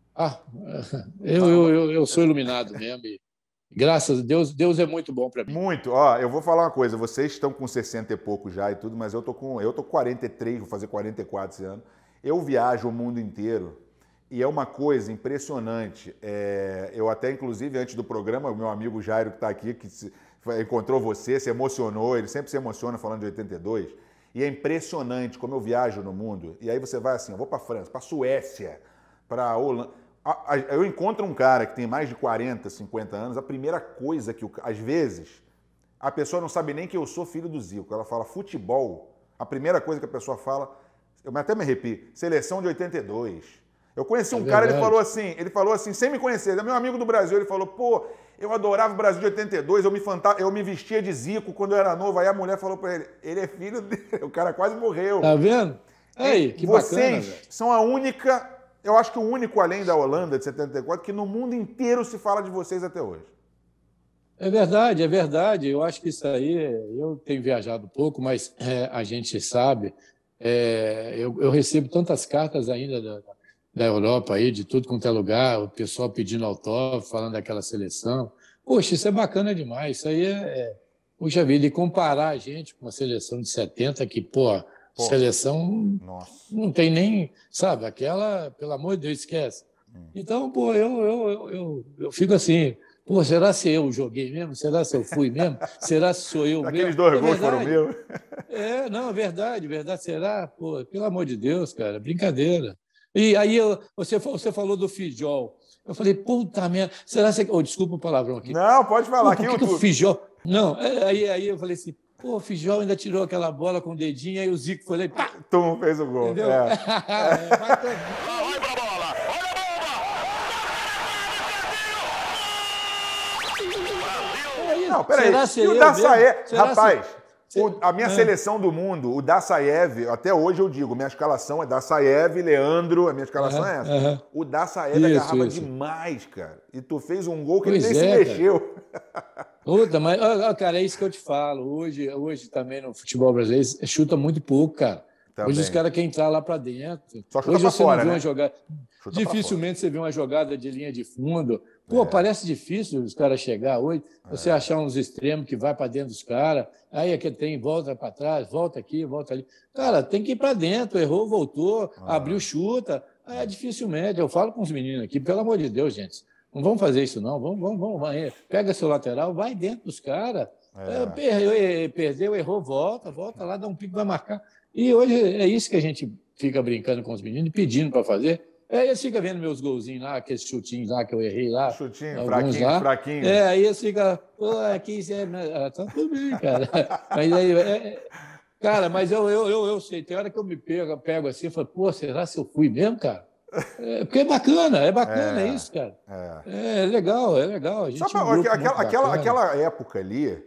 Speaker 2: eu sou iluminado mesmo. E, graças a Deus, Deus é muito bom para mim.
Speaker 1: Muito. Ó, eu vou falar uma coisa. Vocês estão com 60 e pouco já e tudo, mas eu tô com 43, vou fazer 44 esse ano. Eu viajo o mundo inteiro e é uma coisa impressionante. Eu até, inclusive, antes do programa, o meu amigo Jairo, que está aqui, que encontrou você, se emocionou, ele sempre se emociona falando de 82. E é impressionante como eu viajo no mundo. E aí você vai assim, eu vou para França, para Suécia, para Holanda. Eu encontro um cara que tem mais de 40, 50 anos, a primeira coisa que, às vezes, a pessoa não sabe nem que eu sou filho do Zico. Ela fala futebol. A primeira coisa que a pessoa fala, eu até me arrepio, seleção de 82. Eu conheci um cara, ele falou assim, sem me conhecer, é meu amigo do Brasil, ele falou, pô, eu adorava o Brasil de 82, eu me vestia de Zico quando eu era novo. Aí a mulher falou pra ele é filho dele, o cara quase morreu.
Speaker 2: Tá vendo? Aí, que bacana,
Speaker 1: vocês são a única... Eu acho que o único, além da Holanda, de 74, que no mundo inteiro se fala de vocês até hoje.
Speaker 2: É verdade, é verdade. Eu acho que isso aí... Eu tenho viajado pouco, mas a gente sabe. Eu recebo tantas cartas ainda da Europa, aí, de tudo quanto é lugar, o pessoal pedindo autógrafo, falando daquela seleção. Poxa, isso é bacana demais. Isso aí puxa vida, e comparar a gente com uma seleção de 70 que, seleção não tem nem, sabe, aquela, pelo amor de Deus, esquece. Então, eu fico assim, será se eu joguei mesmo? Será se eu fui mesmo? Será se sou eu mesmo?
Speaker 1: Aqueles 2 gols foram meus.
Speaker 2: Não, é verdade, será? Pelo amor de Deus, cara, brincadeira. E aí você falou do Fijol. Eu falei, puta merda, será que... desculpa o palavrão aqui.
Speaker 1: Não, pode falar.
Speaker 2: Por que o Fijol... Não, aí eu falei assim, o Fijol ainda tirou aquela bola com o dedinho, aí o Zico foi lá e pá!
Speaker 1: Tum, fez o gol.
Speaker 2: Entendeu?
Speaker 3: Bacana. Vai pra bola! Olha a bomba!
Speaker 1: Não, peraí. E o Dassaev, rapaz, a minha seleção do mundo, o Dassaev, até hoje eu digo, minha escalação é Dassaev, Leandro, a minha escalação é essa. O Dassaev agarrava demais, cara. E tu fez um gol que ele nem se mexeu.
Speaker 2: Puta, mas, cara, é isso que eu te falo. Hoje também no futebol brasileiro chuta muito pouco, cara. Também. Hoje os caras querem entrar lá para dentro.
Speaker 1: Só chuta
Speaker 2: hoje
Speaker 1: pra
Speaker 2: você
Speaker 1: fora,
Speaker 2: não vê
Speaker 1: né?
Speaker 2: uma jogada. Dificilmente você vê uma jogada de linha de fundo. Parece difícil os caras chegar hoje. Você achar uns extremos que vai para dentro dos caras. Aí aquele tem, volta para trás, volta aqui, volta ali. Cara, tem que ir para dentro. Errou, voltou, abriu, chuta. Dificilmente. Eu falo com os meninos aqui, pelo amor de Deus, gente. Não vamos fazer isso, não. Vamos. Pega seu lateral, vai dentro dos caras. Perdeu, errou, volta lá, dá um pico, vai marcar. E hoje é isso que a gente fica brincando com os meninos, pedindo para fazer. Eles ficam vendo meus golzinhos lá, aqueles chutinhos lá que eu errei lá.
Speaker 1: Chutinho,
Speaker 2: fraquinho. Aí eles ficam, aqui tá tudo bem, cara. Mas aí, cara, mas eu sei, tem hora que eu me pego assim e falo, será que eu fui mesmo, cara? Porque é bacana isso, cara. É legal. A gente
Speaker 1: aquela época ali,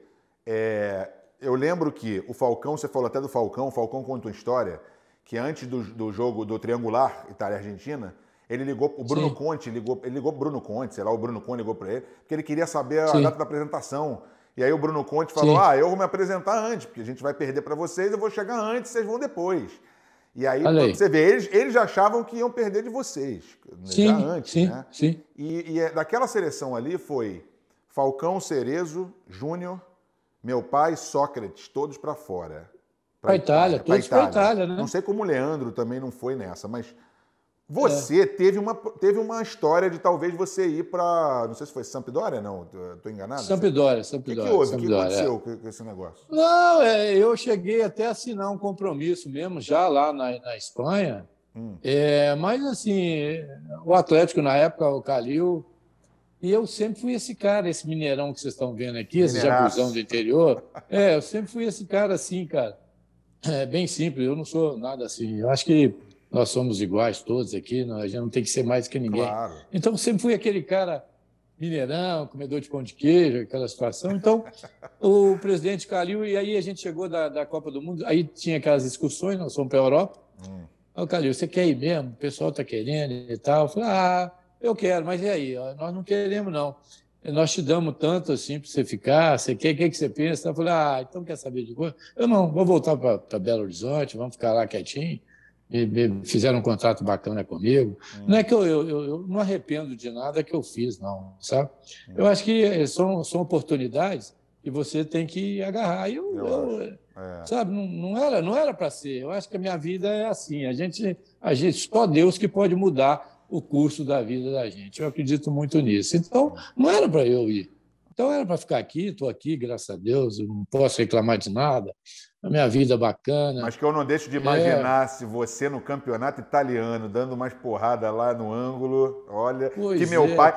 Speaker 1: eu lembro que o Falcão, você falou até do Falcão, o Falcão conta uma história que antes do jogo do triangular Itália-Argentina, ele ligou, o Bruno Conte, ele ligou pro Bruno Conte, sei lá, o Bruno Conte ligou para ele, porque ele queria saber a data da apresentação. E aí o Bruno Conte falou, eu vou me apresentar antes, porque a gente vai perder para vocês, eu vou chegar antes, vocês vão depois. E aí, você vê, eles já achavam que iam perder de vocês, já antes, né?
Speaker 2: Sim.
Speaker 1: E daquela seleção ali foi Falcão, Cerezo, Júnior, meu pai, Sócrates, todos para fora.
Speaker 2: Para Itália, todos para Itália, né?
Speaker 1: Não sei como o Leandro também não foi nessa, mas você teve uma história de talvez você ir para... Não sei se foi Sampdoria, não? Estou enganado?
Speaker 2: Sampdoria.
Speaker 1: O que houve? O que aconteceu com esse negócio?
Speaker 2: Não, eu cheguei até a assinar um compromisso mesmo, já lá na Espanha. Mas, assim, o Atlético, na época, o Calil... E eu sempre fui esse cara, esse mineirão que vocês estão vendo aqui, esse jabuzão do interior. Eu sempre fui esse cara assim, cara. Bem simples, eu não sou nada assim. Eu acho que nós somos iguais todos aqui, a gente não tem que ser mais que ninguém.
Speaker 1: Claro.
Speaker 2: Então, sempre fui aquele cara mineirão, comedor de pão de queijo, aquela situação. Então, o presidente Calil, e aí a gente chegou da Copa do Mundo, aí tinha aquelas discussões, nós fomos para a Europa. Aí o Calil, você quer ir mesmo? O pessoal está querendo e tal. Eu falei, eu quero, mas e aí? Nós não queremos, não. Nós te damos tanto assim para você ficar, você quer, o que você pensa? Eu falei, então quer saber de coisa? Eu não, vou voltar para Belo Horizonte, vamos ficar lá quietinho. Fizeram um contrato bacana comigo. Não é que eu não arrependo de nada que eu fiz, não, sabe? Eu acho que são oportunidades que você tem que agarrar. Sabe, não era para ser. Eu acho que a minha vida é assim. A gente, só Deus que pode mudar o curso da vida da gente. Eu acredito muito nisso. Então, não era para eu ir. Então, era para ficar aqui, estou aqui, graças a Deus, eu não posso reclamar de nada. A minha vida é bacana.
Speaker 1: Mas que eu não deixo de imaginar se você no campeonato italiano, dando umas porradas lá no ângulo, olha, que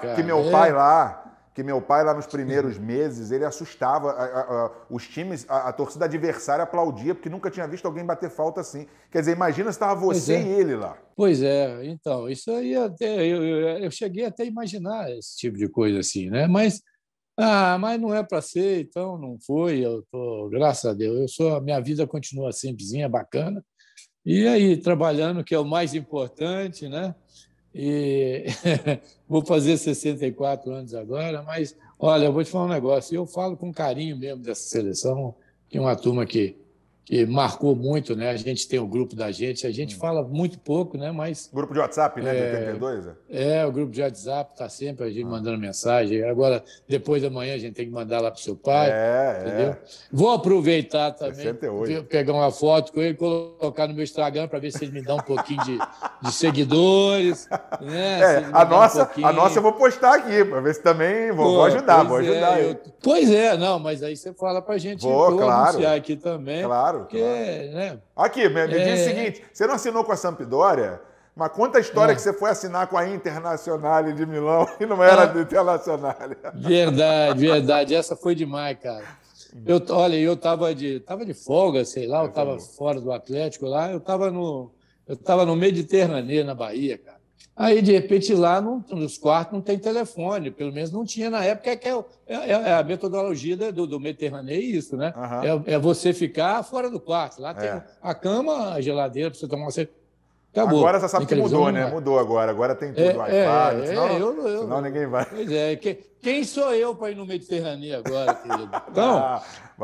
Speaker 1: meu pai lá nos primeiros meses, ele assustava os times, a torcida adversária aplaudia, porque nunca tinha visto alguém bater falta assim. Quer dizer, imagina se estava você e ele lá.
Speaker 2: Pois é, então, isso aí até eu cheguei até a imaginar esse tipo de coisa assim, né? Mas não é para ser, então não foi. Eu tô, graças a Deus, a minha vida continua simplesinha, bacana. E aí, trabalhando, que é o mais importante, né? E vou fazer 64 anos agora, mas, olha, eu vou te falar um negócio. Eu falo com carinho mesmo dessa seleção, que é uma turma que marcou muito, né? A gente tem o grupo da gente, a gente fala muito pouco, né? Mas
Speaker 1: grupo de WhatsApp, né? De 82?
Speaker 2: O grupo de WhatsApp está sempre a gente mandando mensagem. Agora, depois da manhã, a gente tem que mandar lá para o seu pai. Entendeu? Vou aproveitar também, 68. Pegar uma foto com ele, colocar no meu Instagram para ver se ele me dá um pouquinho de seguidores. Né?
Speaker 1: A nossa eu vou postar aqui, para ver se também vou ajudar.
Speaker 2: Pois é, não, mas aí você fala para a gente anunciar aqui também.
Speaker 1: Claro.
Speaker 2: Porque, né?
Speaker 1: Aqui, me diz o seguinte, você não assinou com a Sampdoria, mas conta a história que você foi assinar com a Internazionale de Milão e não era de Internazionale.
Speaker 2: Verdade. Essa foi demais, cara. Eu estava de folga, sei lá, eu estava fora do Atlético lá, eu estava no Mediterrâneo, na Bahia, cara. Aí, de repente, lá nos quartos não tem telefone, pelo menos não tinha na época, que é a metodologia do Mediterrâneo, é isso, né? É você ficar fora do quarto. Lá tem a cama, a geladeira, para você tomar uma cerveja. Acabou.
Speaker 1: Agora você sabe que mudou, né? Mudou agora. Agora tem tudo iPad, senão ninguém vai.
Speaker 2: Pois é. Quem sou eu para ir no Mediterrâneo agora, querido? Então,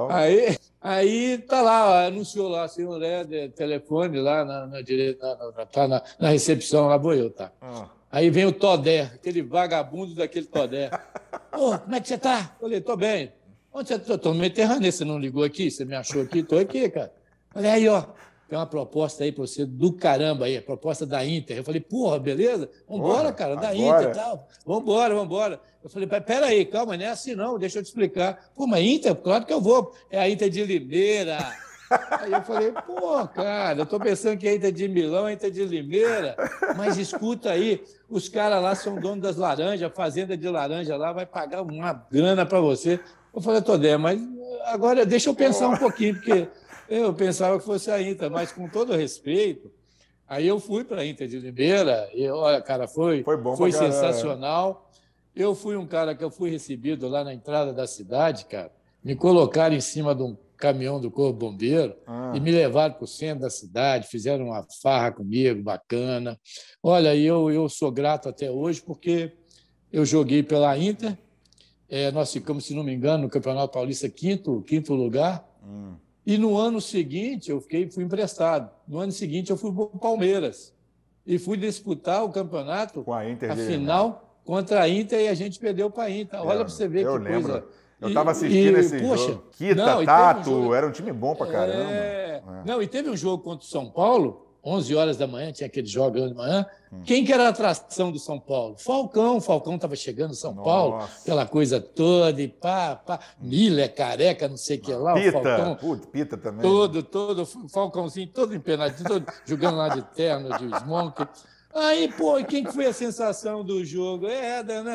Speaker 2: aí tá lá, anunciou lá, senhor telefone lá na recepção, lá vou eu, tá? Aí vem o Todé, aquele vagabundo daquele Todé. Como é que você tá? Falei, tô bem. Onde você tá? Tô no Mediterrâneo, você não ligou aqui? Você me achou aqui? Tô aqui, cara. Falei, aí, ó. Tem uma proposta aí para você do caramba aí, a proposta da Inter. Eu falei, porra, beleza? Vambora, cara, da Inter e tal. Vambora. Eu falei, peraí, calma, não é assim não, deixa eu te explicar. Pô, mas Inter, claro que eu vou. É a Inter de Limeira. Aí eu falei, pô, cara, eu tô pensando que é Inter de Milão, Inter de Limeira. Mas escuta aí, os caras lá são donos das laranjas, a fazenda de laranja lá vai pagar uma grana para você. Eu falei, Todé, mas agora deixa eu pensar um pouquinho, porque... Eu pensava que fosse a Inter, mas com todo respeito, aí eu fui para a Inter de Limeira e, olha, cara, foi sensacional. Eu fui um cara que eu fui recebido lá na entrada da cidade, cara. Me colocaram em cima de um caminhão do Corpo Bombeiro e me levaram para o centro da cidade, fizeram uma farra comigo, bacana. Olha, eu sou grato até hoje porque eu joguei pela Inter, nós ficamos, se não me engano, no Campeonato Paulista quinto lugar. E no ano seguinte, fui emprestado. No ano seguinte, eu fui para o Palmeiras. E fui disputar o campeonato,
Speaker 1: com a Inter,
Speaker 2: a final, contra a Inter, e a gente perdeu para a Inter. Olha para você ver que
Speaker 1: lembro.
Speaker 2: Coisa.
Speaker 1: Eu estava assistindo esse jogo. Kita, Tato, era um time bom para caramba.
Speaker 2: Não, e teve um jogo contra o São Paulo, 11 horas da manhã, tinha aquele jogo de manhã. Quem que era a atração do São Paulo? Falcão estava chegando em São Paulo, aquela coisa toda, e pá. Miller, careca, não sei o que lá.
Speaker 1: Pita também.
Speaker 2: Todo, Falcãozinho, todo empenadinho, todo jogando lá de terno, de smoke. Aí, pô, quem que foi a sensação do jogo? Éder, né?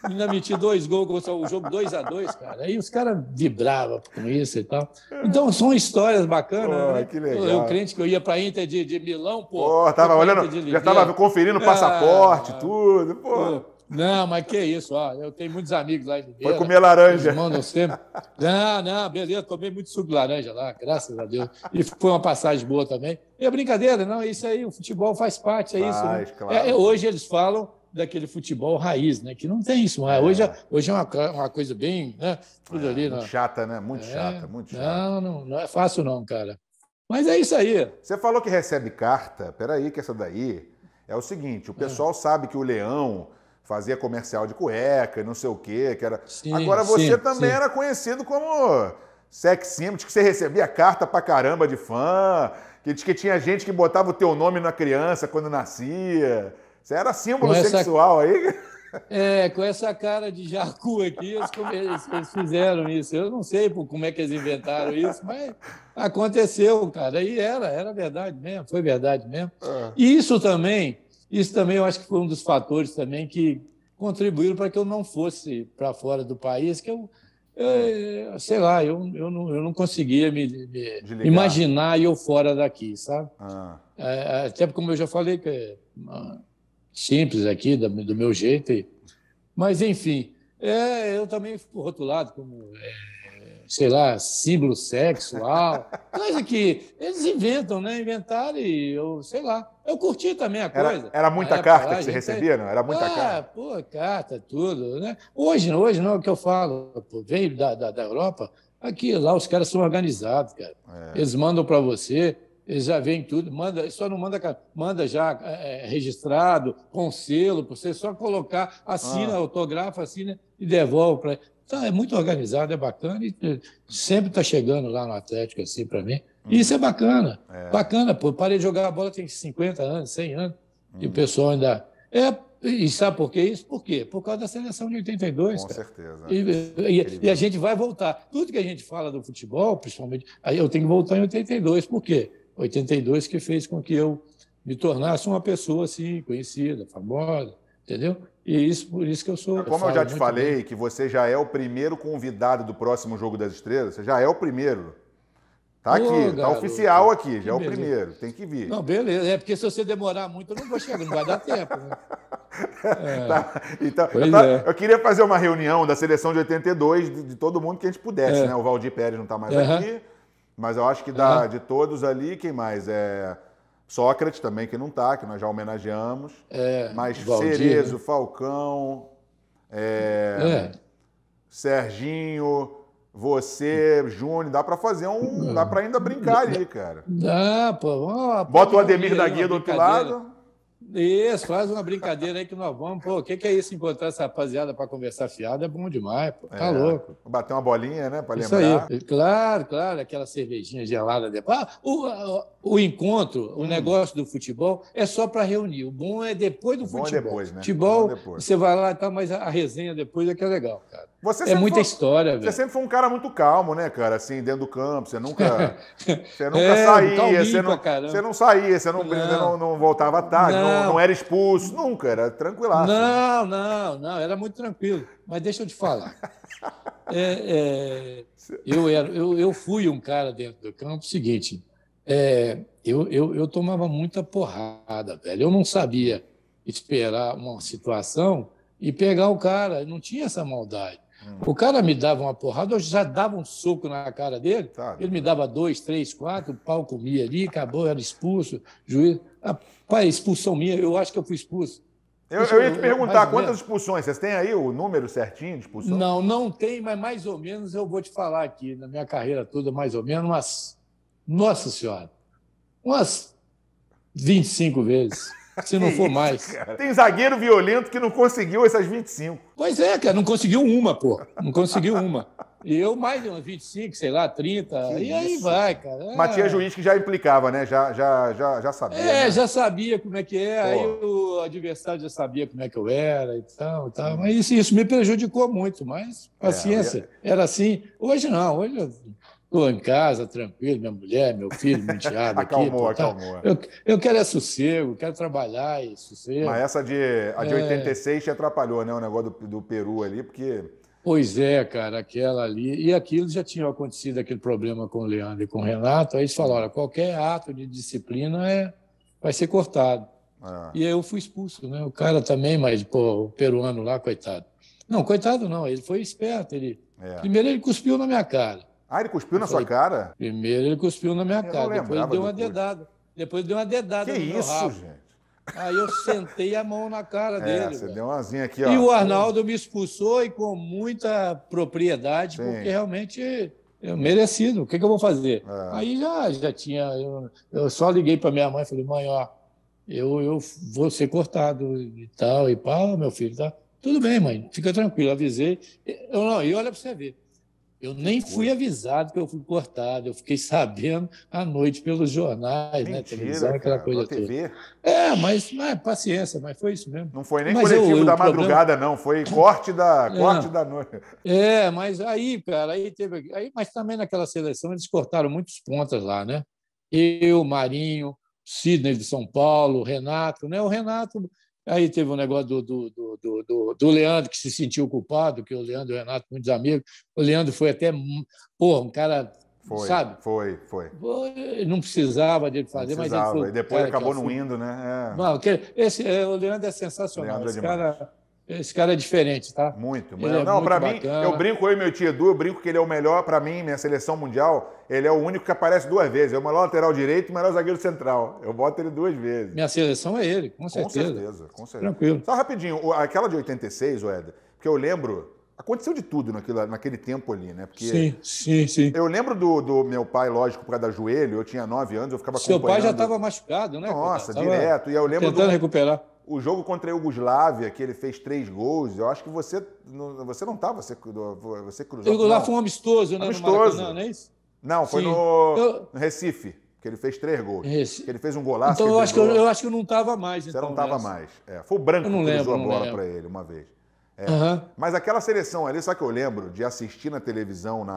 Speaker 2: ainda meti 2 gols, o jogo 2-2, cara. Aí os caras vibravam com isso e tal. Então, são histórias bacanas, né?
Speaker 1: Que legal.
Speaker 2: Eu crente que eu ia para a Inter de Milão,
Speaker 1: tava olhando, já estava conferindo o passaporte, tudo,
Speaker 2: Não, mas que isso, ó. Eu tenho muitos amigos lá em Limeira.
Speaker 1: Foi comer laranja.
Speaker 2: Eles mandam sempre. Não, beleza, tomei muito suco de laranja lá, graças a Deus. E foi uma passagem boa também. E é brincadeira, não, isso aí, o futebol faz parte, é isso. Né?
Speaker 1: Claro.
Speaker 2: Hoje eles falam daquele futebol raiz, né? Que não tem isso, mas hoje é uma coisa bem, né? Tudo ali,
Speaker 1: muito chata, né? Muito chata.
Speaker 2: Não é fácil não, cara. Mas é isso aí.
Speaker 1: Você falou que recebe carta. Peraí, que essa daí é o seguinte: o pessoal sabe que o Leão fazia comercial de cueca, não sei o quê, que era.
Speaker 2: Sim,
Speaker 1: agora você também era conhecido como sex symbol, que você recebia carta pra caramba de fã, que tinha gente que botava o teu nome na criança quando nascia. Você era símbolo sexual aí?
Speaker 2: Com essa cara de jacu aqui, eles fizeram isso. Eu não sei como é que eles inventaram isso, mas aconteceu, cara. E era verdade mesmo, foi verdade mesmo. E isso também eu acho que foi um dos fatores também que contribuíram para que eu não fosse para fora do país, que sei lá, eu não conseguia me imaginar eu fora daqui, sabe? Até como eu já falei, que simples aqui, do meu jeito. Mas, enfim, eu também fui rotulado como, sei lá, símbolo sexual. Coisa que eles inventam, né? Inventaram e eu, sei lá, eu curti também a coisa.
Speaker 1: Era muita carta que você recebia, não? Era muita carta?
Speaker 2: Carta, tudo, né? Hoje não é o que eu falo. Veio da Europa, aqui, lá os caras são organizados, cara. Eles mandam para você. Eles já veem tudo, só não manda já registrado, com selo, para você só colocar, assina, autografa, assina e devolve para. Então, é muito organizado, é bacana, e sempre está chegando lá no Atlético, assim, para mim. E isso é bacana. Bacana, pô. Parei de jogar a bola tem 50 anos, 100 anos, e o pessoal ainda. E sabe por que isso? Por quê? Por causa da seleção de 82.
Speaker 1: Com
Speaker 2: cara.
Speaker 1: certeza.
Speaker 2: E a gente vai voltar. Tudo que a gente fala do futebol, principalmente, aí eu tenho que voltar em 82. Por quê? 82 que fez com que eu me tornasse uma pessoa assim, conhecida, famosa, entendeu? E por isso que eu sou...
Speaker 1: Como eu já te falei, que você já é o primeiro convidado do próximo Jogo das Estrelas, você já é o primeiro. Tá aqui, garoto, tá oficial aqui, já é o primeiro, tem que vir.
Speaker 2: Não, beleza, porque se você demorar muito, eu não vou chegar, não vai dar tempo. Né?
Speaker 1: Tá. Então, eu queria fazer uma reunião da seleção de 82, de todo mundo que a gente pudesse, né? O Valdir Pérez não tá mais aqui. Mas eu acho que de todos ali, quem mais? Sócrates também, que não está, que nós já homenageamos. Mas Valdir, Cerezo, né? Falcão, Serginho, você, Júnior, dá para fazer dá para ainda brincar ali, cara.
Speaker 2: Dá, pô.
Speaker 1: Bota o Ademir da Guia do outro lado.
Speaker 2: Isso, faz uma brincadeira aí que nós vamos. Pô, o que é isso? Encontrar essa rapaziada para conversar fiado é bom demais, pô. Tá louco.
Speaker 1: Bater uma bolinha, né? Para
Speaker 2: lembrar. Isso aí. Claro, aquela cervejinha gelada depois. O encontro, o negócio do futebol é só para reunir. O bom é depois do futebol.
Speaker 1: Depois, né?
Speaker 2: Futebol, você vai lá e tal, mas a resenha depois é que é legal, cara. Muita história, velho.
Speaker 1: Você sempre foi um cara muito calmo, né, cara? Assim, dentro do campo. Você nunca saía. Você não saía, você não voltava tarde, não era expulso, nunca. Era tranquilaço.
Speaker 2: Não. Era muito tranquilo. Mas deixa eu te falar. Eu fui um cara dentro do campo, seguinte. Eu tomava muita porrada, velho. Eu não sabia esperar uma situação e pegar o cara. Eu não tinha essa maldade. O cara me dava uma porrada, eu já dava um soco na cara dele, ele me dava 2, 3, 4, o pau comia ali, acabou, era expulso, juiz. Pai, expulsão minha, eu acho que eu fui expulso.
Speaker 1: Eu ia te perguntar, quantas expulsões? Vocês têm aí o número certinho de expulsão?
Speaker 2: Não tem, mas mais ou menos eu vou te falar aqui, na minha carreira toda, mais ou menos, Nossa Senhora, umas 25 vezes. Se não for mais.
Speaker 1: Cara. Tem zagueiro violento que não conseguiu essas 25.
Speaker 2: Pois é, cara, não conseguiu uma, pô. Não conseguiu uma. E eu mais de umas 25, sei lá, 30. E aí vai, cara.
Speaker 1: Mas tinha juiz que já implicava, né? Já sabia. Né?
Speaker 2: Já sabia como é que é. Pô. Aí o adversário já sabia como é que eu era e tal. Mas isso me prejudicou muito, mas paciência. Era assim. Hoje não. Hoje Estou em casa, tranquilo, minha mulher, meu filho, meu enteado aqui.
Speaker 1: Acalmou, acalmou.
Speaker 2: Eu quero sossego, quero trabalhar e sossego.
Speaker 1: Mas essa de 86 te atrapalhou, né? O negócio do Peru ali, porque...
Speaker 2: Pois é, cara, aquela ali. E aquilo já tinha acontecido, aquele problema com o Leandro e com o Renato. Aí eles falaram: olha, qualquer ato de disciplina vai ser cortado. E aí eu fui expulso, né? O cara também, mas, pô, o peruano lá, coitado. Não, coitado não, ele foi esperto. Primeiro ele cuspiu na minha cara.
Speaker 1: Ah, ele cuspiu na sua cara?
Speaker 2: Primeiro ele cuspiu na minha cara, depois ele deu uma
Speaker 1: depois.
Speaker 2: dedada. Depois deu uma dedada
Speaker 1: no
Speaker 2: meu rabo.
Speaker 1: Gente?
Speaker 2: Aí eu sentei a mão na cara dele.
Speaker 1: Você deu uma asinha aqui, ó.
Speaker 2: E o Arnaldo me expulsou e com muita propriedade, porque realmente é merecido. O que eu vou fazer? Aí já tinha... Eu só liguei para minha mãe e falei: mãe, ó, eu vou ser cortado e tal, e pá, meu filho, tá? Tudo bem, mãe, fica tranquilo, avisei. E olha para você ver. Eu nem fui avisado que eu fui cortado. Eu fiquei sabendo à noite pelos jornais,
Speaker 1: Mentira,
Speaker 2: né? Televisão, aquela coisa toda.
Speaker 1: TV?
Speaker 2: Mas paciência, mas foi isso mesmo.
Speaker 1: Não foi nem coletivo da madrugada, não. Foi corte da noite.
Speaker 2: Mas aí, cara, mas também naquela seleção eles cortaram muitos pontas lá, né? Eu, Marinho, Sidney de São Paulo, Renato, né? O Renato... Aí teve um negócio do Leandro, que se sentiu culpado, que o Leandro e o Renato, muitos amigos. O Leandro foi até, um cara, sabe?
Speaker 1: Foi.
Speaker 2: Não precisava dele fazer, mas ele foi.
Speaker 1: E depois acabou não indo, né?
Speaker 2: Não, o Leandro é sensacional. Esse cara é diferente, tá?
Speaker 1: Muito. Não, para mim, eu brinco, eu e meu tio Edu, eu brinco que ele é o melhor, para mim, minha seleção mundial, ele é o único que aparece 2 vezes. É o melhor lateral direito e o melhor zagueiro central. Eu boto ele 2 vezes.
Speaker 2: Minha seleção é ele, com certeza.
Speaker 1: Com certeza.
Speaker 2: Tranquilo.
Speaker 1: Só rapidinho, aquela de 86, Éder, porque eu lembro, aconteceu de tudo naquele tempo ali, né? Porque
Speaker 2: sim.
Speaker 1: Eu lembro do meu pai, lógico, por causa da joelho, eu tinha 9 anos, eu ficava acompanhando.
Speaker 2: Seu pai já estava machucado, né?
Speaker 1: Nossa, direto. E eu lembro
Speaker 2: tentando recuperar.
Speaker 1: O jogo contra a Iugoslávia, que ele fez 3 gols, eu acho que você não estava, você cruzou.
Speaker 2: Lá foi um amistoso, né?
Speaker 1: Amistoso.
Speaker 2: Não é isso?
Speaker 1: Não, foi no Recife, que ele fez 3 gols. Que ele fez um golaço.
Speaker 2: Então eu acho que eu não estava mais.
Speaker 1: Você não estava mais. Foi o Branco que cruzou a bola para ele uma vez. Mas aquela seleção ali, sabe que eu lembro de assistir na televisão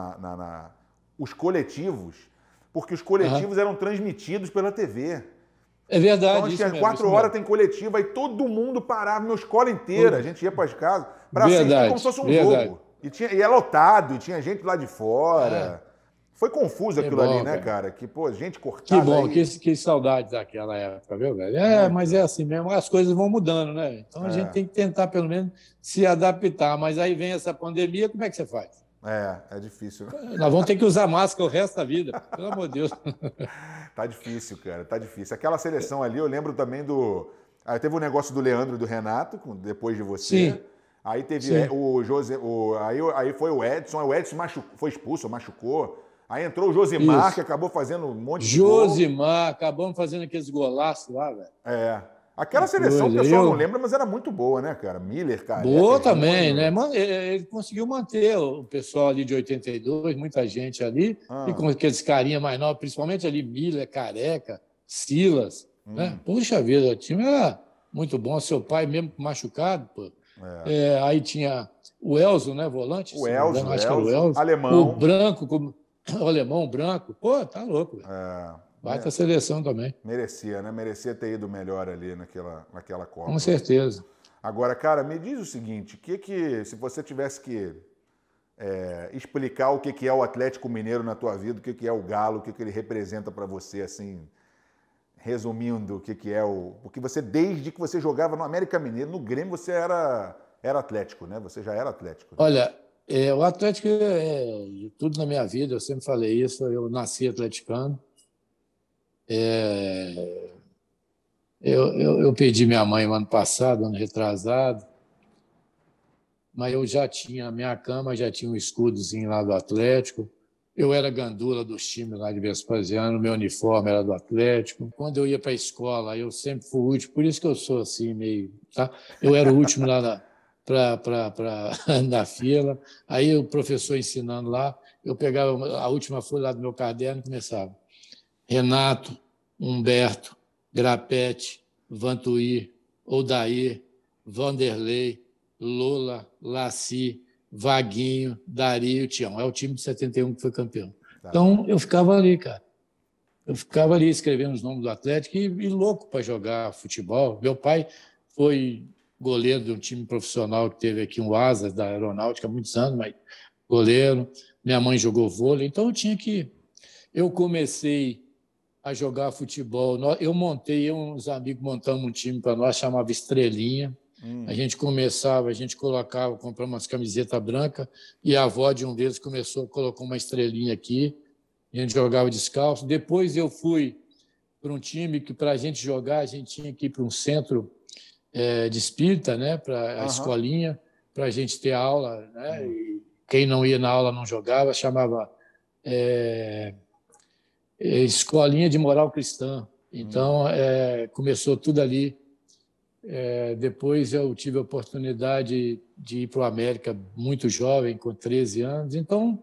Speaker 1: os coletivos, porque os coletivos eram transmitidos pela TV.
Speaker 2: É verdade.
Speaker 1: Então, tinha 4 horas, tem coletiva, e todo mundo parava, minha escola inteira, a gente ia para as casas, para assistir como se fosse um jogo. E é lotado, e tinha gente lá de fora. Foi confuso aquilo ali, né, cara? Que, gente cortada.
Speaker 2: Que bom, que saudade daquela época, viu, velho? Mas é assim mesmo, as coisas vão mudando, né? Então a gente tem que tentar, pelo menos, se adaptar. Mas aí vem essa pandemia, como é que você faz?
Speaker 1: É difícil, né?
Speaker 2: Nós vamos ter que usar máscara o resto da vida, pelo amor de Deus.
Speaker 1: Tá difícil, cara, tá difícil. Aquela seleção ali, eu lembro também Aí teve o negócio do Leandro e do Renato, depois de você.
Speaker 2: Sim.
Speaker 1: Aí teve o José. Aí foi o Edson foi expulso, machucou. Aí entrou o Josimar, que acabou fazendo um monte de gol.
Speaker 2: Josimar, acabamos fazendo aqueles golaços lá, velho.
Speaker 1: Aquela seleção, o pessoal não lembra, mas era muito boa, né, cara? Miller, cara.
Speaker 2: Boa também, né? Ele conseguiu manter o pessoal ali de 82, muita gente ali, e com aqueles carinha mais novos, principalmente ali, Miller, Careca, Silas, né? Puxa vida, o time era muito bom. Seu pai mesmo machucado, pô. Aí tinha o Elzo, né, volante?
Speaker 1: O Elzo,
Speaker 2: acho que era o Elzo.
Speaker 1: Alemão.
Speaker 2: O Branco, o alemão, o Branco. Pô, tá louco, velho. Baita seleção também.
Speaker 1: Merecia, né? Merecia ter ido melhor ali naquela Copa.
Speaker 2: Com certeza.
Speaker 1: Agora, cara, me diz o seguinte, se você tivesse que explicar o que é o Atlético Mineiro na tua vida, o que é o Galo, o que ele representa para você, assim, resumindo, o que é o... Porque você, desde que você jogava no América Mineiro, no Grêmio, você era Atlético, né? Você já era Atlético. Né?
Speaker 2: Olha, o Atlético é tudo na minha vida, eu sempre falei isso, eu nasci atleticano. Eu perdi minha mãe no ano passado, ano retrasado, mas eu já tinha, a minha cama já tinha um escudozinho lá do Atlético. Eu era gandula dos times lá de Vespasiano, meu uniforme era do Atlético. Quando eu ia para a escola, eu sempre fui o último, por isso que eu sou assim meio... Tá? Eu era o último lá na fila, aí o professor ensinando lá, eu pegava a última folha lá do meu caderno e começava. Renato, Humberto, Grapete, Vantuí, Odair, Vanderlei, Lola, Laci, Vaguinho, Dario, Tião. É o time de 71 que foi campeão. Então, eu ficava ali, cara. Eu ficava ali escrevendo os nomes do Atlético e louco para jogar futebol. Meu pai foi goleiro de um time profissional que teve aqui, um Asas, da Aeronáutica, há muitos anos, mas goleiro. Minha mãe jogou vôlei, então eu tinha que... Eu comecei a jogar futebol. Eu e uns amigos montamos um time para nós, chamava Estrelinha. A gente comprava umas camisetas brancas e a avó de um deles colocou uma estrelinha aqui. A gente jogava descalço. Depois eu fui para um time que, para a gente jogar, a gente tinha que ir para um centro de espírita, né? Para a escolinha, para a gente ter aula, né? E quem não ia na aula não jogava, chamava Escolinha de Moral Cristã. Então, começou tudo ali. Depois eu tive a oportunidade de ir para o América muito jovem, com 13 anos. Então,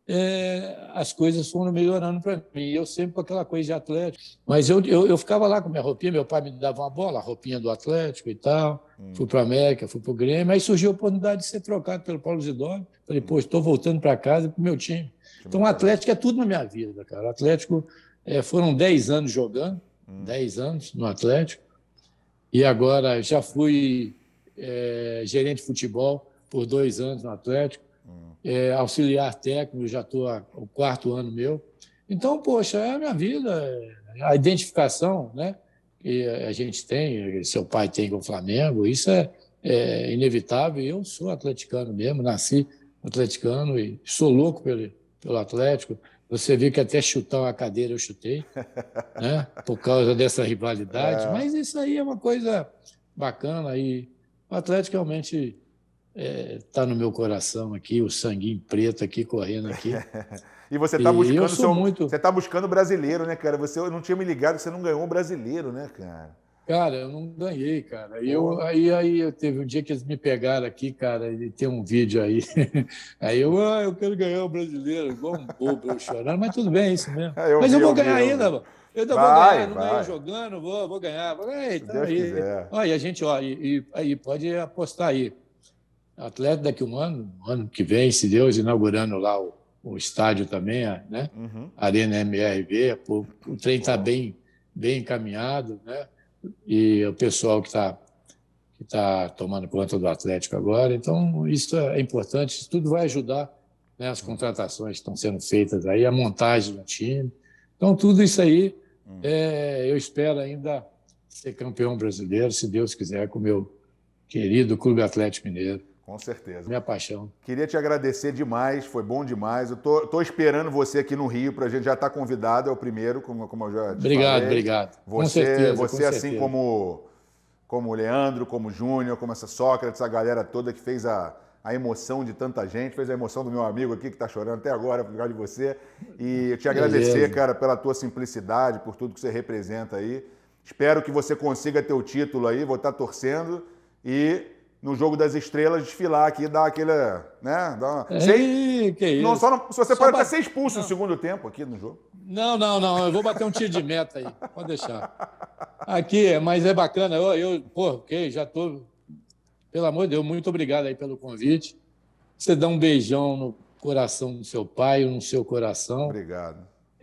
Speaker 2: as coisas foram melhorando para mim. Eu sempre com aquela coisa de Atlético. Mas eu ficava lá com minha roupinha, meu pai me dava uma bola, a roupinha do Atlético e tal. Fui para o América, fui para o Grêmio. Aí surgiu a oportunidade de ser trocado pelo Paulo Zidório. Falei, pô, estou voltando para casa para o meu time. Então, o Atlético é tudo na minha vida, cara. O Atlético foram 10 anos jogando, 10 anos no Atlético. E agora já fui gerente de futebol por 2 anos no Atlético. Auxiliar técnico, já estou o 4º ano meu. Então, poxa, é a minha vida, a identificação, né, que a gente tem, seu pai tem com o Flamengo, isso é inevitável. Eu sou atleticano mesmo, nasci atleticano e sou louco pelo Atlético. Você vê que até chutar uma cadeira eu chutei, né, por causa dessa rivalidade. Mas isso aí é uma coisa bacana e o Atlético realmente está no meu coração aqui, o sanguinho preto aqui, correndo aqui.
Speaker 1: E você está buscando você tá buscando brasileiro, né, cara? Eu não tinha me ligado que você não ganhou o brasileiro, né, cara?
Speaker 2: Cara, eu não ganhei, cara. Aí teve um dia que eles me pegaram aqui, cara, e tem um vídeo aí. Aí eu quero ganhar o brasileiro, igual um bobo, eu chorando, mas tudo bem, é isso mesmo. Mas eu vou ganhar ainda, mano. Eu ainda vou ganhar, não ganhei jogando, vou ganhar. Então, olha, a gente, aí pode apostar aí. Atleta daqui ano que vem, se Deus, inaugurando lá o estádio também, né? Arena MRV, o trem está bem encaminhado, né? E o pessoal que está tomando conta do Atlético agora. Então, isso é importante, isso tudo vai ajudar, né? As contratações que estão sendo feitas aí, a montagem do time. Então, tudo isso aí, eu espero ainda ser campeão brasileiro, se Deus quiser, com o meu querido Clube Atlético Mineiro.
Speaker 1: Com certeza.
Speaker 2: Minha paixão.
Speaker 1: Queria te agradecer demais, foi bom demais. Eu tô esperando você aqui no Rio, para a gente já estar convidado, é o primeiro, como eu já te falei.
Speaker 2: Obrigado.
Speaker 1: Com certeza. Você assim como o Leandro, como o Júnior, como essa Sócrates, a galera toda que fez a emoção de tanta gente, fez a emoção do meu amigo aqui que está chorando até agora por causa de você. E eu te agradecer, cara, pela tua simplicidade, por tudo que você representa aí. Espero que você consiga ter o título aí, vou estar torcendo e no Jogo das Estrelas desfilar aqui, dar aquele, né?
Speaker 2: Que isso?
Speaker 1: Se você pode até ser expulso no segundo tempo aqui no jogo.
Speaker 2: Não, eu vou bater um tiro de meta aí, pode deixar. Aqui, mas é bacana, já estou... Pelo amor de Deus, muito obrigado aí pelo convite. Você dá um beijão no coração do seu pai, no seu coração.
Speaker 1: Obrigado.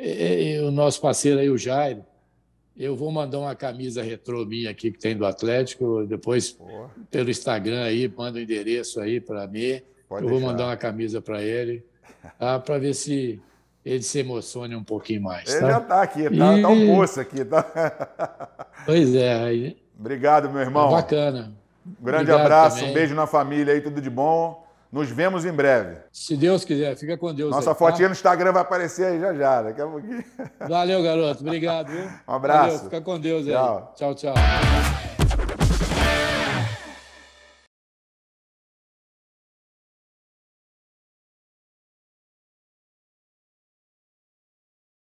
Speaker 2: O nosso parceiro aí, o Jairo, eu vou mandar uma camisa retrô minha aqui que tem do Atlético, depois pelo Instagram aí, manda o endereço aí para mim. Eu vou mandar uma camisa para ele, para ver se ele se emocione um pouquinho mais.
Speaker 1: Ele já está aqui, tá um poço aqui. Tá?
Speaker 2: Pois é.
Speaker 1: Obrigado, meu irmão.
Speaker 2: Bacana.
Speaker 1: Um grande abraço, um beijo na família aí, tudo de bom. Nos vemos em breve.
Speaker 2: Se Deus quiser, fica com Deus.
Speaker 1: Nossa fotinha no Instagram vai aparecer aí já, daqui a pouquinho.
Speaker 2: Valeu, garoto. Obrigado, viu?
Speaker 1: Um abraço.
Speaker 2: Valeu, fica com Deus aí.
Speaker 1: Tchau.
Speaker 2: Tchau.